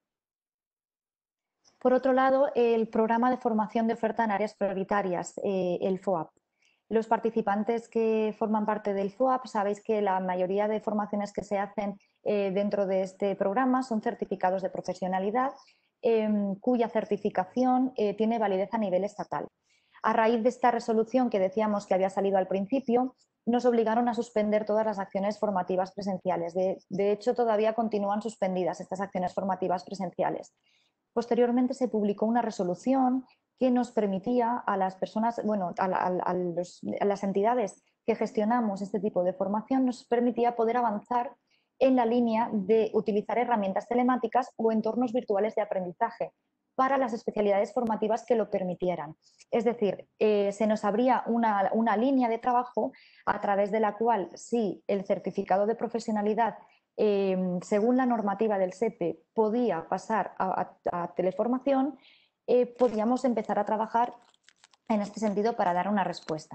S4: Por otro lado, el programa de formación de oferta en áreas prioritarias, el FOAP. Los participantes que forman parte del FOAP sabéis que la mayoría de formaciones que se hacen dentro de este programa son certificados de profesionalidad cuya certificación tiene validez a nivel estatal. A raíz de esta resolución que decíamos que había salido al principio, nos obligaron a suspender todas las acciones formativas presenciales. De hecho, todavía continúan suspendidas estas acciones formativas presenciales. Posteriormente se publicó una resolución que nos permitía a las personas, bueno, a las entidades que gestionamos este tipo de formación, nos permitía poder avanzar en la línea de utilizar herramientas telemáticas o entornos virtuales de aprendizaje para las especialidades formativas que lo permitieran. Es decir, se nos abría una línea de trabajo a través de la cual, si el certificado de profesionalidad según la normativa del SEPE podía pasar a teleformación, podíamos empezar a trabajar en este sentido para dar una respuesta.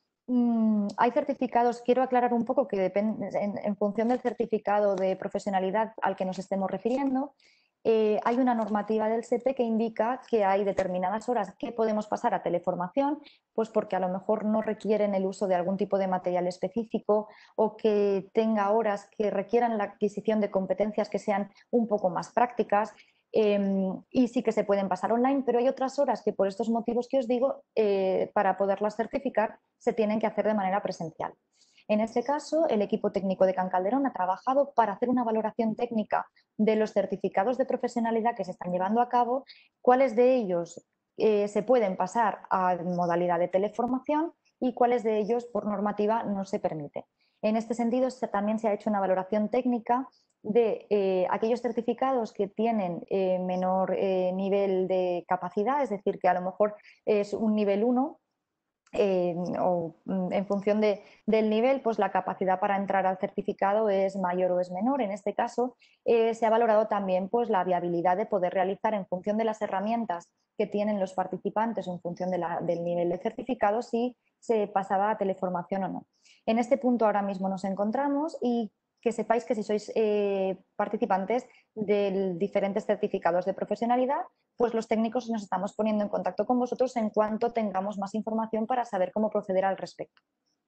S4: Hay certificados, quiero aclarar un poco que depende, en función del certificado de profesionalidad al que nos estemos refiriendo, hay una normativa del SEPE que indica que hay determinadas horas que podemos pasar a teleformación, pues porque a lo mejor no requieren el uso de algún tipo de material específico o que tenga horas que requieran la adquisición de competencias que sean un poco más prácticas. Y sí que se pueden pasar online, pero hay otras horas que por estos motivos que os digo, para poderlas certificar, se tienen que hacer de manera presencial. En este caso, el equipo técnico de Can Calderón ha trabajado para hacer una valoración técnica de los certificados de profesionalidad que se están llevando a cabo, cuáles de ellos se pueden pasar a modalidad de teleformación y cuáles de ellos por normativa no se permite. En este sentido, también se ha hecho una valoración técnica de aquellos certificados que tienen menor nivel de capacidad, es decir, que a lo mejor es un nivel 1, o en función del nivel, pues la capacidad para entrar al certificado es mayor o es menor. En este caso, se ha valorado también pues, la viabilidad de poder realizar en función de las herramientas que tienen los participantes en función del nivel de certificado, si se pasaba a teleformación o no. En este punto ahora mismo nos encontramos y que sepáis que si sois participantes de diferentes certificados de profesionalidad, pues los técnicos nos estamos poniendo en contacto con vosotros en cuanto tengamos más información para saber cómo proceder al respecto.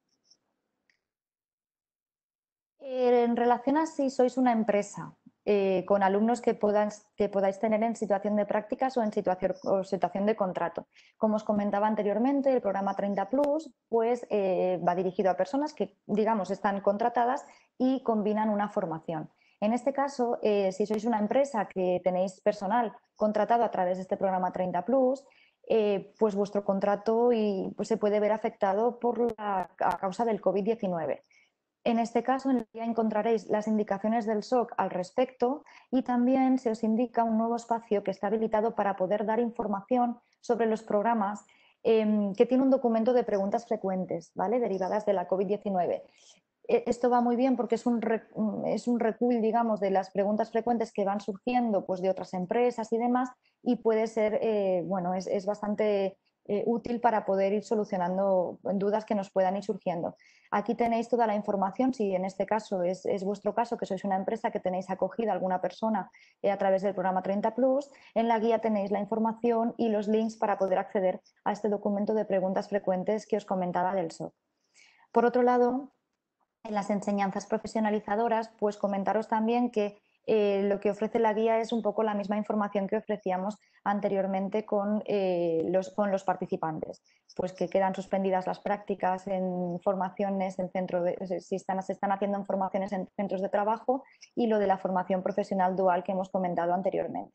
S4: En relación a si sois una empresa con alumnos que podáis tener en situación de prácticas o en situación de contrato. Como os comentaba anteriormente, el programa 30 Plus pues, va dirigido a personas que, digamos, están contratadas y combinan una formación. En este caso, si sois una empresa que tenéis personal contratado a través de este programa 30 Plus, pues vuestro contrato pues, se puede ver afectado a causa del COVID-19. En este caso, en el guía encontraréis las indicaciones del SOC al respecto y también se os indica un nuevo espacio que está habilitado para poder dar información sobre los programas que tiene un documento de preguntas frecuentes, ¿vale? Derivadas de la COVID-19. Esto va muy bien porque es un recull, digamos, de las preguntas frecuentes que van surgiendo pues, de otras empresas y demás y puede ser, bueno, es bastante útil para poder ir solucionando dudas que nos puedan ir surgiendo. Aquí tenéis toda la información, si en este caso es vuestro caso, que sois una empresa que tenéis acogida a alguna persona a través del programa 30 Plus, en la guía tenéis la información y los links para poder acceder a este documento de preguntas frecuentes que os comentaba del SOC. Por otro lado, en las enseñanzas profesionalizadoras, pues comentaros también que lo que ofrece la guía es un poco la misma información que ofrecíamos anteriormente con los participantes, pues que quedan suspendidas las prácticas en formaciones en se están haciendo en formaciones en centros de trabajo y lo de la formación profesional dual que hemos comentado anteriormente.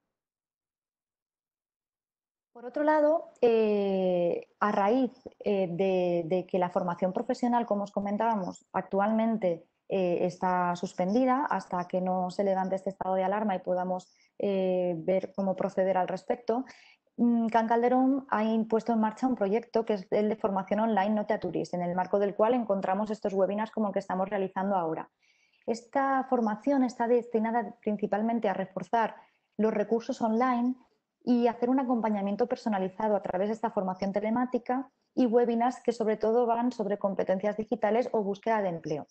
S4: Por otro lado, a raíz de que la formación profesional, como os comentábamos, actualmente está suspendida hasta que no se levante este estado de alarma y podamos ver cómo proceder al respecto, Can Calderón ha impuesto en marcha un proyecto que es el de formación online No Te Atures, en el marco del cual encontramos estos webinars como el que estamos realizando ahora. Esta formación está destinada principalmente a reforzar los recursos online y hacer un acompañamiento personalizado a través de esta formación telemática y webinars que sobre todo van sobre competencias digitales o búsqueda de empleo.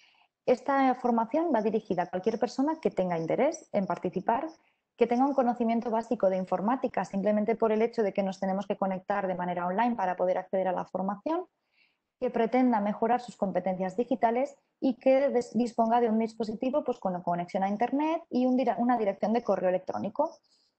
S4: Esta formación va dirigida a cualquier persona que tenga interés en participar, que tenga un conocimiento básico de informática simplemente por el hecho de que nos tenemos que conectar de manera online para poder acceder a la formación, que pretenda mejorar sus competencias digitales y que disponga de un dispositivo pues, con conexión a Internet y una dirección de correo electrónico.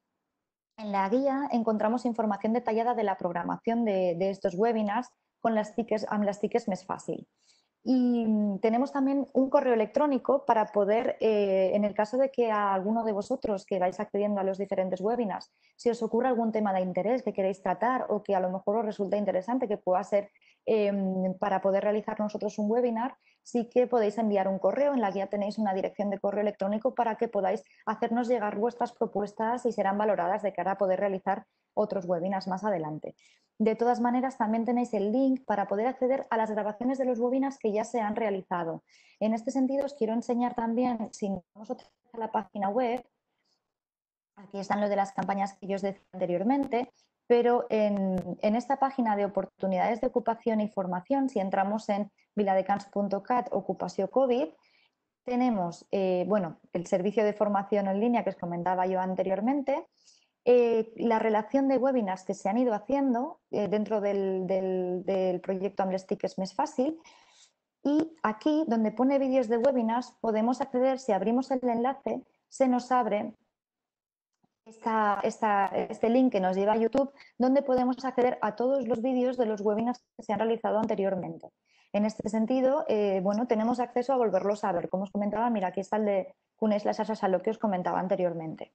S4: En la guía encontramos información detallada de la programación de estos webinars con las TICs Més Fàcil. Y tenemos también un correo electrónico para poder, en el caso de que a alguno de vosotros que vais accediendo a los diferentes webinars, si os ocurre algún tema de interés que queréis tratar o que a lo mejor os resulta interesante que pueda ser para poder realizar nosotros un webinar, sí que podéis enviar un correo. En la guía tenéis una dirección de correo electrónico para que podáis hacernos llegar vuestras propuestas y serán valoradas de cara a poder realizar otros webinars más adelante. De todas maneras, también tenéis el link para poder acceder a las grabaciones de los webinars que ya se han realizado. En este sentido, os quiero enseñar también, si nos vamos otra vez a la página web, aquí están lo de las campañas que yo os decía anteriormente, pero en esta página de oportunidades de ocupación y formación, si entramos en viladecans.cat ocupació COVID, tenemos bueno, el servicio de formación en línea que os comentaba yo anteriormente, la relación de webinars que se han ido haciendo dentro del proyecto amb les TICs Més Fàcil, y aquí donde pone vídeos de webinars podemos acceder, si abrimos el enlace, se nos abre este link que nos lleva a YouTube, donde podemos acceder a todos los vídeos de los webinars que se han realizado anteriormente. En este sentido, bueno, tenemos acceso a volverlos a ver. Como os comentaba, mira, aquí está el de Coneix la xarxa Salut que os comentaba anteriormente.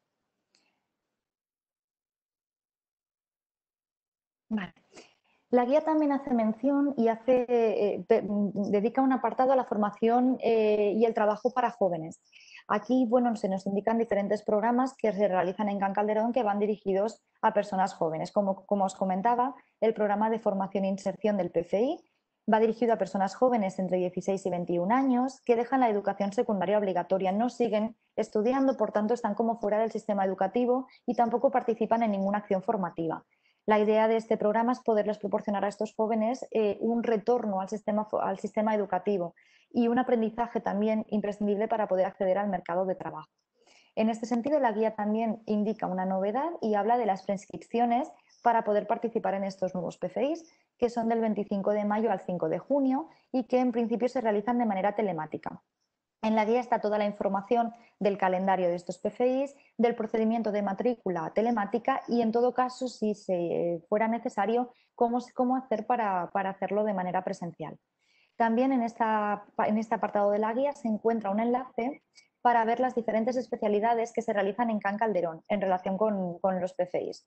S4: Vale. La guía también hace mención y dedica un apartado a la formación y el trabajo para jóvenes. Aquí, bueno, se nos indican diferentes programas que se realizan en Can Calderón que van dirigidos a personas jóvenes. Como os comentaba, el programa de formación e inserción del PFI Va dirigido a personas jóvenes entre 16 y 21 años que dejan la educación secundaria obligatoria, no siguen estudiando, por tanto están como fuera del sistema educativo y tampoco participan en ninguna acción formativa. La idea de este programa es poderles proporcionar a estos jóvenes un retorno al sistema educativo y un aprendizaje también imprescindible para poder acceder al mercado de trabajo. En este sentido, la guía también indica una novedad y habla de las preinscripciones para poder participar en estos nuevos PFIs, que son del 25 de mayo al 5 de junio y que en principio se realizan de manera telemática. En la guía está toda la información del calendario de estos PFIs, del procedimiento de matrícula telemática y, en todo caso, si fuera necesario, cómo hacer para hacerlo de manera presencial. También en este apartado de la guía se encuentra un enlace para ver las diferentes especialidades que se realizan en Can Calderón en relación con los PFIs.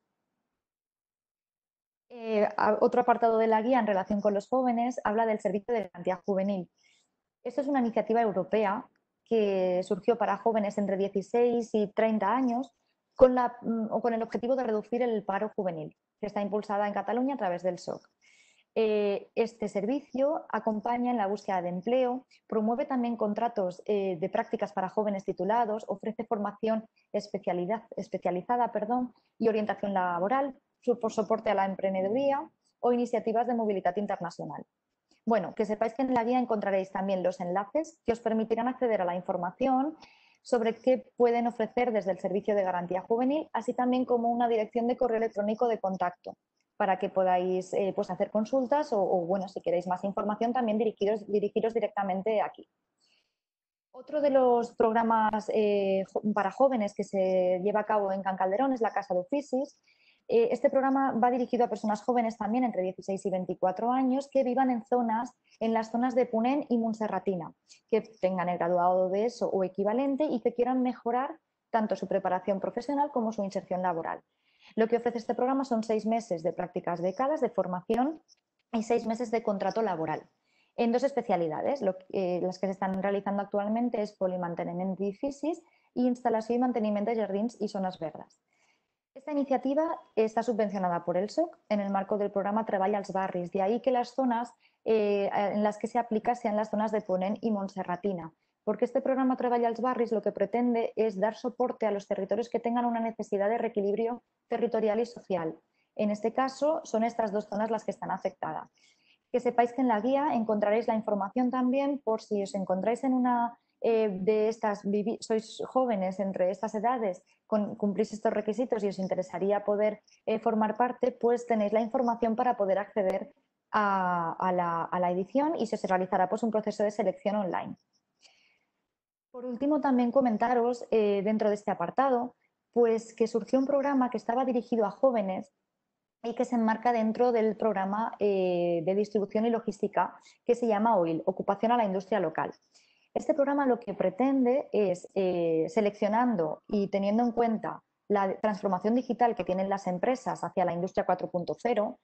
S4: Otro apartado de la guía en relación con los jóvenes habla del Servicio de Garantía Juvenil. Esto es una iniciativa europea que surgió para jóvenes entre 16 y 30 años con el objetivo de reducir el paro juvenil, que está impulsada en Cataluña a través del SOC. Este servicio acompaña en la búsqueda de empleo, promueve también contratos de prácticas para jóvenes titulados, ofrece formación especializada y orientación laboral, por soporte a la emprendeduría o iniciativas de movilidad internacional. Bueno, que sepáis que en la guía encontraréis también los enlaces que os permitirán acceder a la información sobre qué pueden ofrecer desde el Servicio de Garantía Juvenil, así también como una dirección de correo electrónico de contacto para que podáis pues hacer consultas o, bueno, si queréis más información, también dirigiros directamente aquí. Otro de los programas para jóvenes que se lleva a cabo en Can Calderón es la Casa de Oficis. Este programa va dirigido a personas jóvenes también entre 16 y 24 años que vivan en las zonas de Ponent y Montserratina, que tengan el graduado de ESO o equivalente y que quieran mejorar tanto su preparación profesional como su inserción laboral. Lo que ofrece este programa son 6 meses de prácticas becadas, de formación y 6 meses de contrato laboral en 2 especialidades. Las que se están realizando actualmente es Polimanteniment d'edificis y Instalació y manteniment de jardins y zonas verdes. Esta iniciativa está subvencionada por el SOC en el marco del programa Treball als Barris, de ahí que las zonas en las que se aplica sean las zonas de Ponent y Montserratina, porque este programa Treball als Barris lo que pretende es dar soporte a los territorios que tengan una necesidad de reequilibrio territorial y social. En este caso son estas 2 zonas las que están afectadas. Que sepáis que en la guía encontraréis la información también por si os encontráis en una sois jóvenes entre estas edades, cumplís estos requisitos y os interesaría poder formar parte, pues tenéis la información para poder acceder a la edición y se realizará pues un proceso de selección online. Por último, también comentaros dentro de este apartado, pues que surgió un programa que estaba dirigido a jóvenes y que se enmarca dentro del programa de distribución y logística que se llama OIL, Ocupación a la Industria Local. Este programa lo que pretende es, seleccionando y teniendo en cuenta la transformación digital que tienen las empresas hacia la industria 4.0,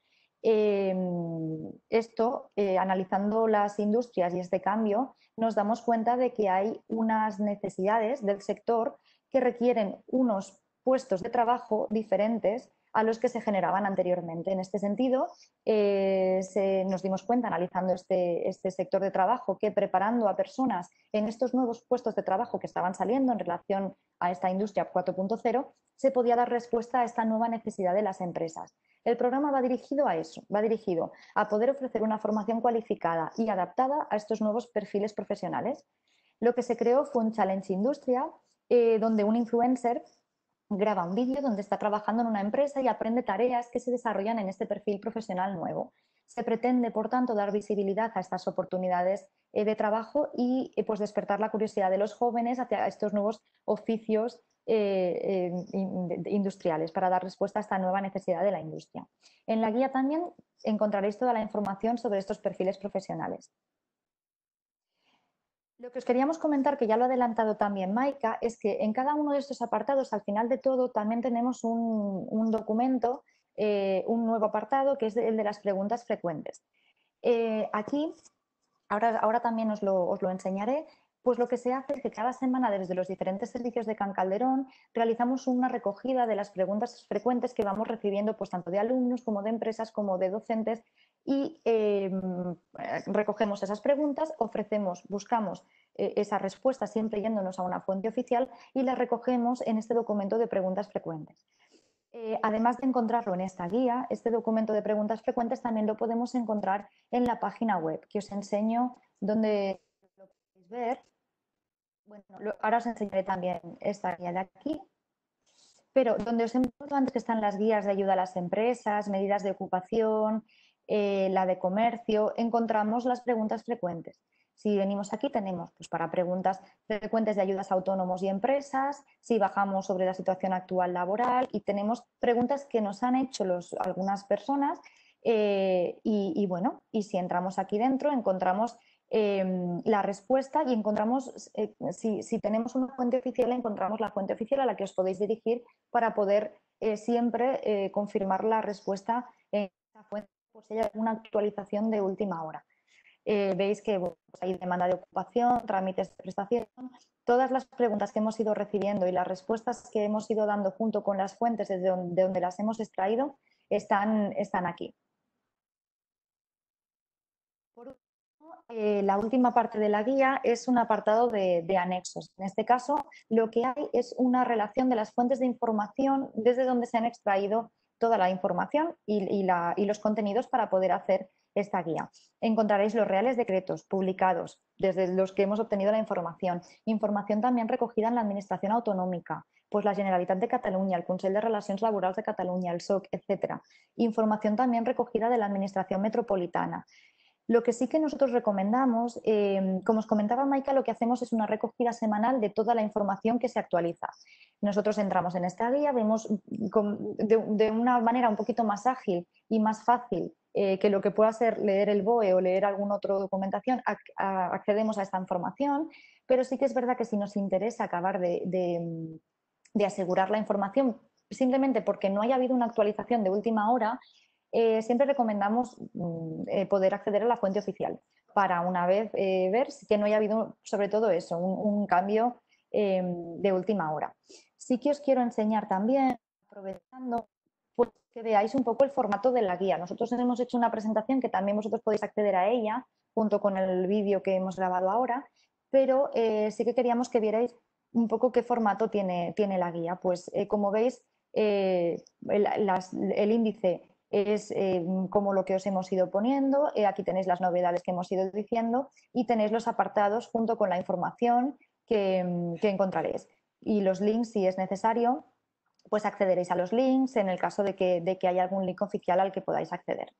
S4: analizando las industrias y este cambio, nos damos cuenta de que hay unas necesidades del sector que requieren unos puestos de trabajo diferentes a los que se generaban anteriormente. En este sentido, nos dimos cuenta, analizando este sector de trabajo, que preparando a personas en estos nuevos puestos de trabajo que estaban saliendo en relación a esta industria 4.0, se podía dar respuesta a esta nueva necesidad de las empresas. El programa va dirigido a eso, va dirigido a poder ofrecer una formación cualificada y adaptada a estos nuevos perfiles profesionales. Lo que se creó fue un Challenge Industria, donde un influencer graba un vídeo donde está trabajando en una empresa y aprende tareas que se desarrollan en este perfil profesional nuevo. Se pretende, por tanto, dar visibilidad a estas oportunidades de trabajo y pues despertar la curiosidad de los jóvenes hacia estos nuevos oficios industriales para dar respuesta a esta nueva necesidad de la industria. En la guía también encontraréis toda la información sobre estos perfiles profesionales. Lo que os queríamos comentar, que ya lo ha adelantado también Maika, es que en cada uno de estos apartados, al final de todo, también tenemos un documento, un nuevo apartado, que es el de las preguntas frecuentes. Aquí, ahora también os lo enseñaré, pues lo que se hace es que cada semana desde los diferentes servicios de Can Calderón realizamos una recogida de las preguntas frecuentes que vamos recibiendo pues tanto de alumnos como de empresas como de docentes y recogemos esas preguntas, buscamos esas respuestas siempre yéndonos a una fuente oficial y las recogemos en este documento de preguntas frecuentes. Además de encontrarlo en esta guía, este documento de preguntas frecuentes también lo podemos encontrar en la página web, que os enseño donde lo podéis ver. Bueno, ahora os enseñaré también esta guía de aquí, pero donde os he mostrado antes que están las guías de ayuda a las empresas, medidas de ocupación, la de comercio, encontramos las preguntas frecuentes. Si venimos aquí tenemos pues, para preguntas frecuentes de ayudas a autónomos y empresas, si bajamos sobre la situación actual laboral y tenemos preguntas que nos han hecho algunas personas y bueno, y si entramos aquí dentro encontramos la respuesta y encontramos, si tenemos una fuente oficial, encontramos la fuente oficial a la que os podéis dirigir para poder siempre confirmar la respuesta en esa fuente por si hay alguna actualización de última hora. Veis que pues hay demanda de ocupación, trámites de prestación, todas las preguntas que hemos ido recibiendo y las respuestas que hemos ido dando junto con las fuentes de donde las hemos extraído están aquí. Por último, la última parte de la guía es un apartado de anexos. En este caso, lo que hay es una relación de las fuentes de información desde donde se han extraído toda la información y los contenidos para poder hacer esta guía. Encontraréis los reales decretos publicados desde los que hemos obtenido la información también recogida en la Administración Autonómica, pues la Generalitat de Catalunya, el Consell de Relacions Laborals de Catalunya, el SOC, etc. Información también recogida de la Administración Metropolitana. Lo que sí que nosotros recomendamos, como os comentaba Maika, lo que hacemos es una recogida semanal de toda la información que se actualiza. Nosotros entramos en esta guía, vemos de una manera un poquito más ágil y más fácil que lo que pueda ser leer el BOE o leer alguna otra documentación, accedemos a esta información, pero sí que es verdad que si nos interesa acabar de asegurar la información, simplemente porque no haya habido una actualización de última hora, siempre recomendamos poder acceder a la fuente oficial para una vez ver que no haya habido, sobre todo eso, un cambio de última hora. Sí que os quiero enseñar también, aprovechando, pues, que veáis un poco el formato de la guía. Nosotros hemos hecho una presentación que también vosotros podéis acceder a ella junto con el vídeo que hemos grabado ahora, pero sí que queríamos que vierais un poco qué formato tiene la guía. Pues como veis, el índice es como lo que os hemos ido poniendo, aquí tenéis las novedades que hemos ido diciendo y tenéis los apartados junto con la información que encontraréis. Y los links, si es necesario, pues accederéis a los links en el caso de que haya algún link oficial al que podáis acceder.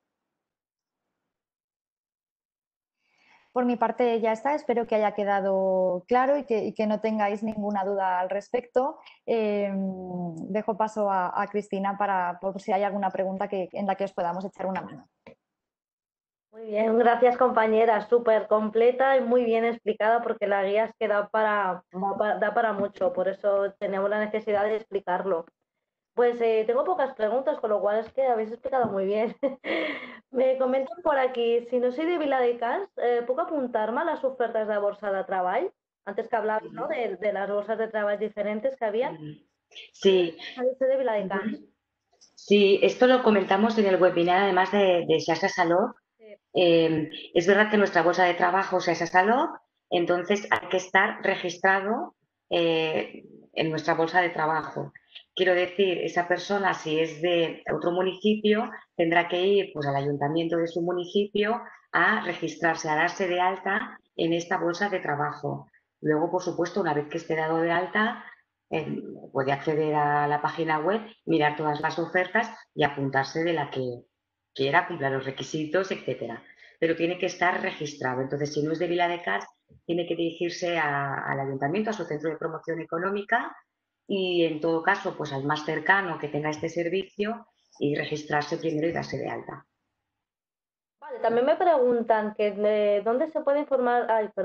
S4: Por mi parte ya está, espero que haya quedado claro y que no tengáis ninguna duda al respecto. Dejo paso a Cristina por si hay alguna pregunta en la que os podamos echar una mano.
S1: Muy bien, gracias compañera, súper completa y muy bien explicada porque la guía es que da para mucho, por eso tenemos la necesidad de explicarlo. Pues tengo pocas preguntas, con lo cual es que habéis explicado muy bien. Me comentan por aquí, si no soy de Viladecans, ¿puc apuntar-me a las ofertas de bolsa de treball? Antes que hablabas, ¿no? de las bolsas de trabajo diferentes que había.
S3: Sí.
S1: Soy de Viladecans.
S3: Sí, esto lo comentamos en el webinar, además de Xarxa Saló.
S1: Sí.
S3: Es verdad que nuestra bolsa de trabajo es Xarxa Saló, entonces hay que estar registrado en nuestra bolsa de trabajo. Quiero decir, esa persona, si es de otro municipio, tendrá que ir pues, al ayuntamiento de su municipio a registrarse, a darse de alta en esta bolsa de trabajo. Luego, por supuesto, una vez que esté dado de alta, puede acceder a la página web, mirar todas las ofertas y apuntarse de la que quiera, cumpla los requisitos, etcétera. Pero tiene que estar registrado. Entonces, si no es de Viladecans, tiene que dirigirse al ayuntamiento, a su centro de promoción económica y, en todo caso, pues al más cercano que tenga este servicio y registrarse primero y darse de alta.
S1: Vale, también me preguntan que dónde se puede informar,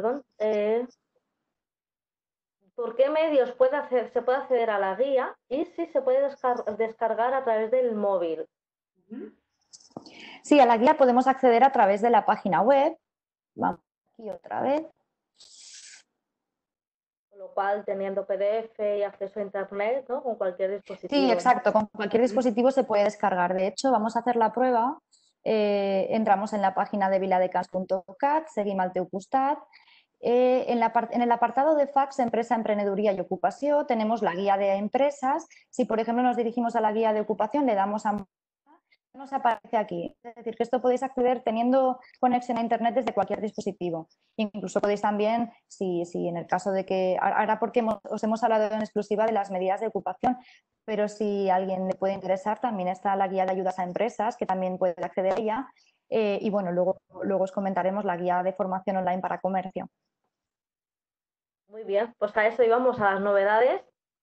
S1: ¿por qué medios se puede acceder a la guía y si se puede descargar a través del móvil?
S4: Sí, a la guía podemos acceder a través de la página web. Vamos aquí otra vez.
S1: Con lo cual, teniendo PDF y acceso a Internet, ¿no? Con cualquier dispositivo.
S4: Sí, exacto. Con cualquier dispositivo se puede descargar. De hecho, vamos a hacer la prueba. entramos en la página de viladecans.cat, seguim al teu costat. En el apartado de FAQs, Empresa, Empreneduría y Ocupación, tenemos la guía de empresas. Si, por ejemplo, nos dirigimos a la guía de ocupación, le damos a... nos aparece aquí. Es decir, que esto podéis acceder teniendo conexión a Internet desde cualquier dispositivo. Incluso podéis también, si en el caso de que... Ahora porque os hemos hablado en exclusiva de las medidas de ocupación, pero si a alguien le puede interesar, también está la guía de ayudas a empresas, que también puede acceder a ella. Y bueno, luego os comentaremos la guía de formación online para comercio.
S1: Muy bien, pues a eso íbamos, a las novedades.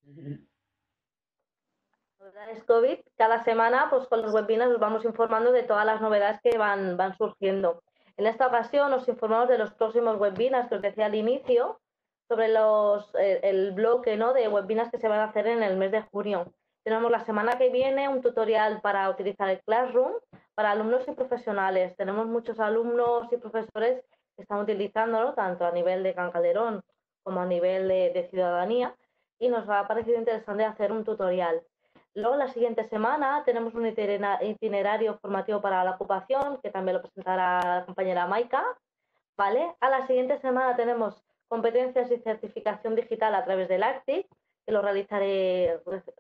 S1: Novedades COVID. Cada semana, pues con los webinars os vamos informando de todas las novedades que van surgiendo. En esta ocasión os informamos de los próximos webinars que os decía al inicio, sobre el bloque, ¿no?, de webinars que se van a hacer en el mes de junio. Tenemos la semana que viene un tutorial para utilizar el Classroom para alumnos y profesionales. Tenemos muchos alumnos y profesores que están utilizándolo, tanto a nivel de Can Calderón como a nivel de ciudadanía, y nos ha parecido interesante hacer un tutorial. Luego, la siguiente semana, tenemos un itinerario formativo para la ocupación, que también lo presentará la compañera Maika, ¿vale? A la siguiente semana tenemos competencias y certificación digital a través del ACTIC, que lo realizaré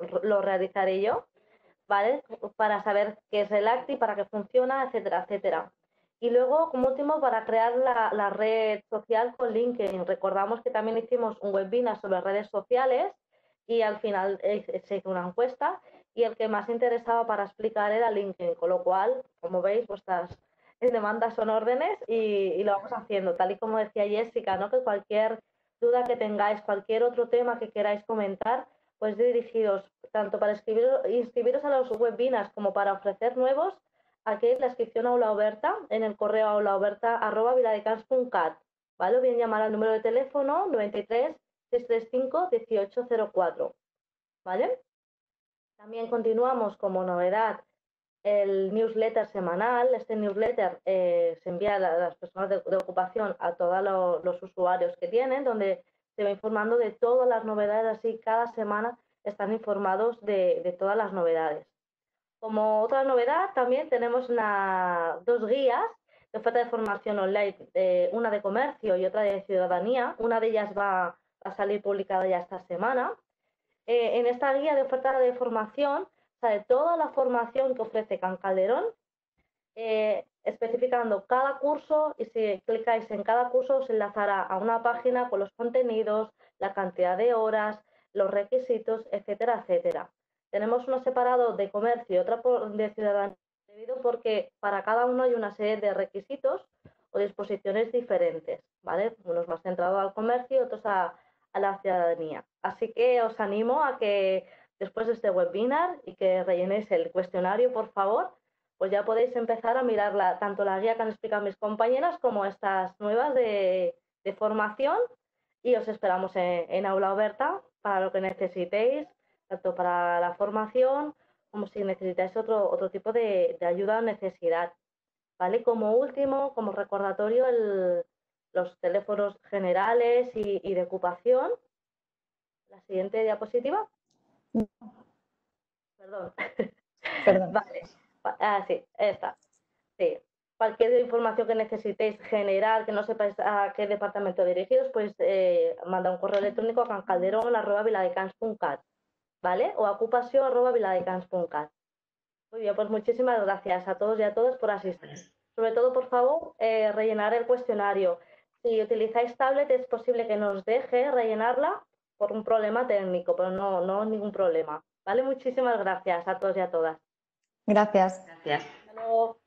S1: yo, ¿vale? Para saber qué es el ACTIC, para qué funciona, etcétera, etcétera. Y luego, como último, para crear la red social con LinkedIn. Recordamos que también hicimos un webinar sobre redes sociales y al final se hizo una encuesta y el que más interesaba para explicar era LinkedIn, con lo cual, como veis, vuestras demandas son órdenes y lo vamos haciendo, tal y como decía Jessica, ¿no?, que cualquier duda que tengáis, cualquier otro tema que queráis comentar, pues dirigidos tanto para inscribiros a los webinars como para ofrecer nuevos. Aquí es la inscripción Aula Oberta en el correo aulaoberta@viladecans.cat, ¿vale? O bien llamar al número de teléfono 93 635 1804, ¿vale? También continuamos como novedad el newsletter semanal. Este newsletter se envía a las personas de ocupación a todos los usuarios que tienen, donde se va informando de todas las novedades, así cada semana están informados de todas las novedades. Como otra novedad, también tenemos dos guías de oferta de formación online, una de comercio y otra de ciudadanía. Una de ellas va a salir publicada ya esta semana. En esta guía de oferta de formación sale toda la formación que ofrece Can Calderón, especificando cada curso, y si clicáis en cada curso os enlazará a una página con los contenidos, la cantidad de horas, los requisitos, etcétera, etcétera. Tenemos uno separado de comercio y otro de ciudadanía, debido porque para cada uno hay una serie de requisitos o disposiciones diferentes, ¿vale? Unos más centrados al comercio y otros a la ciudadanía. Así que os animo a que después de este webinar y que rellenéis el cuestionario, por favor, pues ya podéis empezar a mirar tanto la guía que han explicado mis compañeras como estas nuevas de formación, y os esperamos en Aula Oberta para lo que necesitéis, tanto para la formación como si necesitáis otro tipo de ayuda o necesidad, ¿vale? Como último, como recordatorio, los teléfonos generales y de ocupación. La siguiente diapositiva. Perdón. Vale. Sí, esta. Sí. Cualquier información que necesitéis general, que no sepáis a qué departamento dirigiros, pues manda un correo electrónico a cancalderón@viladecans.cat, ¿vale? O a ocupación@viladecans.cat. Muy bien, pues muchísimas gracias a todos y a todas por asistir. Sobre todo, por favor, rellenar el cuestionario. Si utilizáis tablet, es posible que nos deje rellenarla por un problema técnico, pero no ningún problema. ¿Vale? Muchísimas gracias a todos y a todas.
S4: Gracias.
S3: Gracias.
S1: Hasta luego.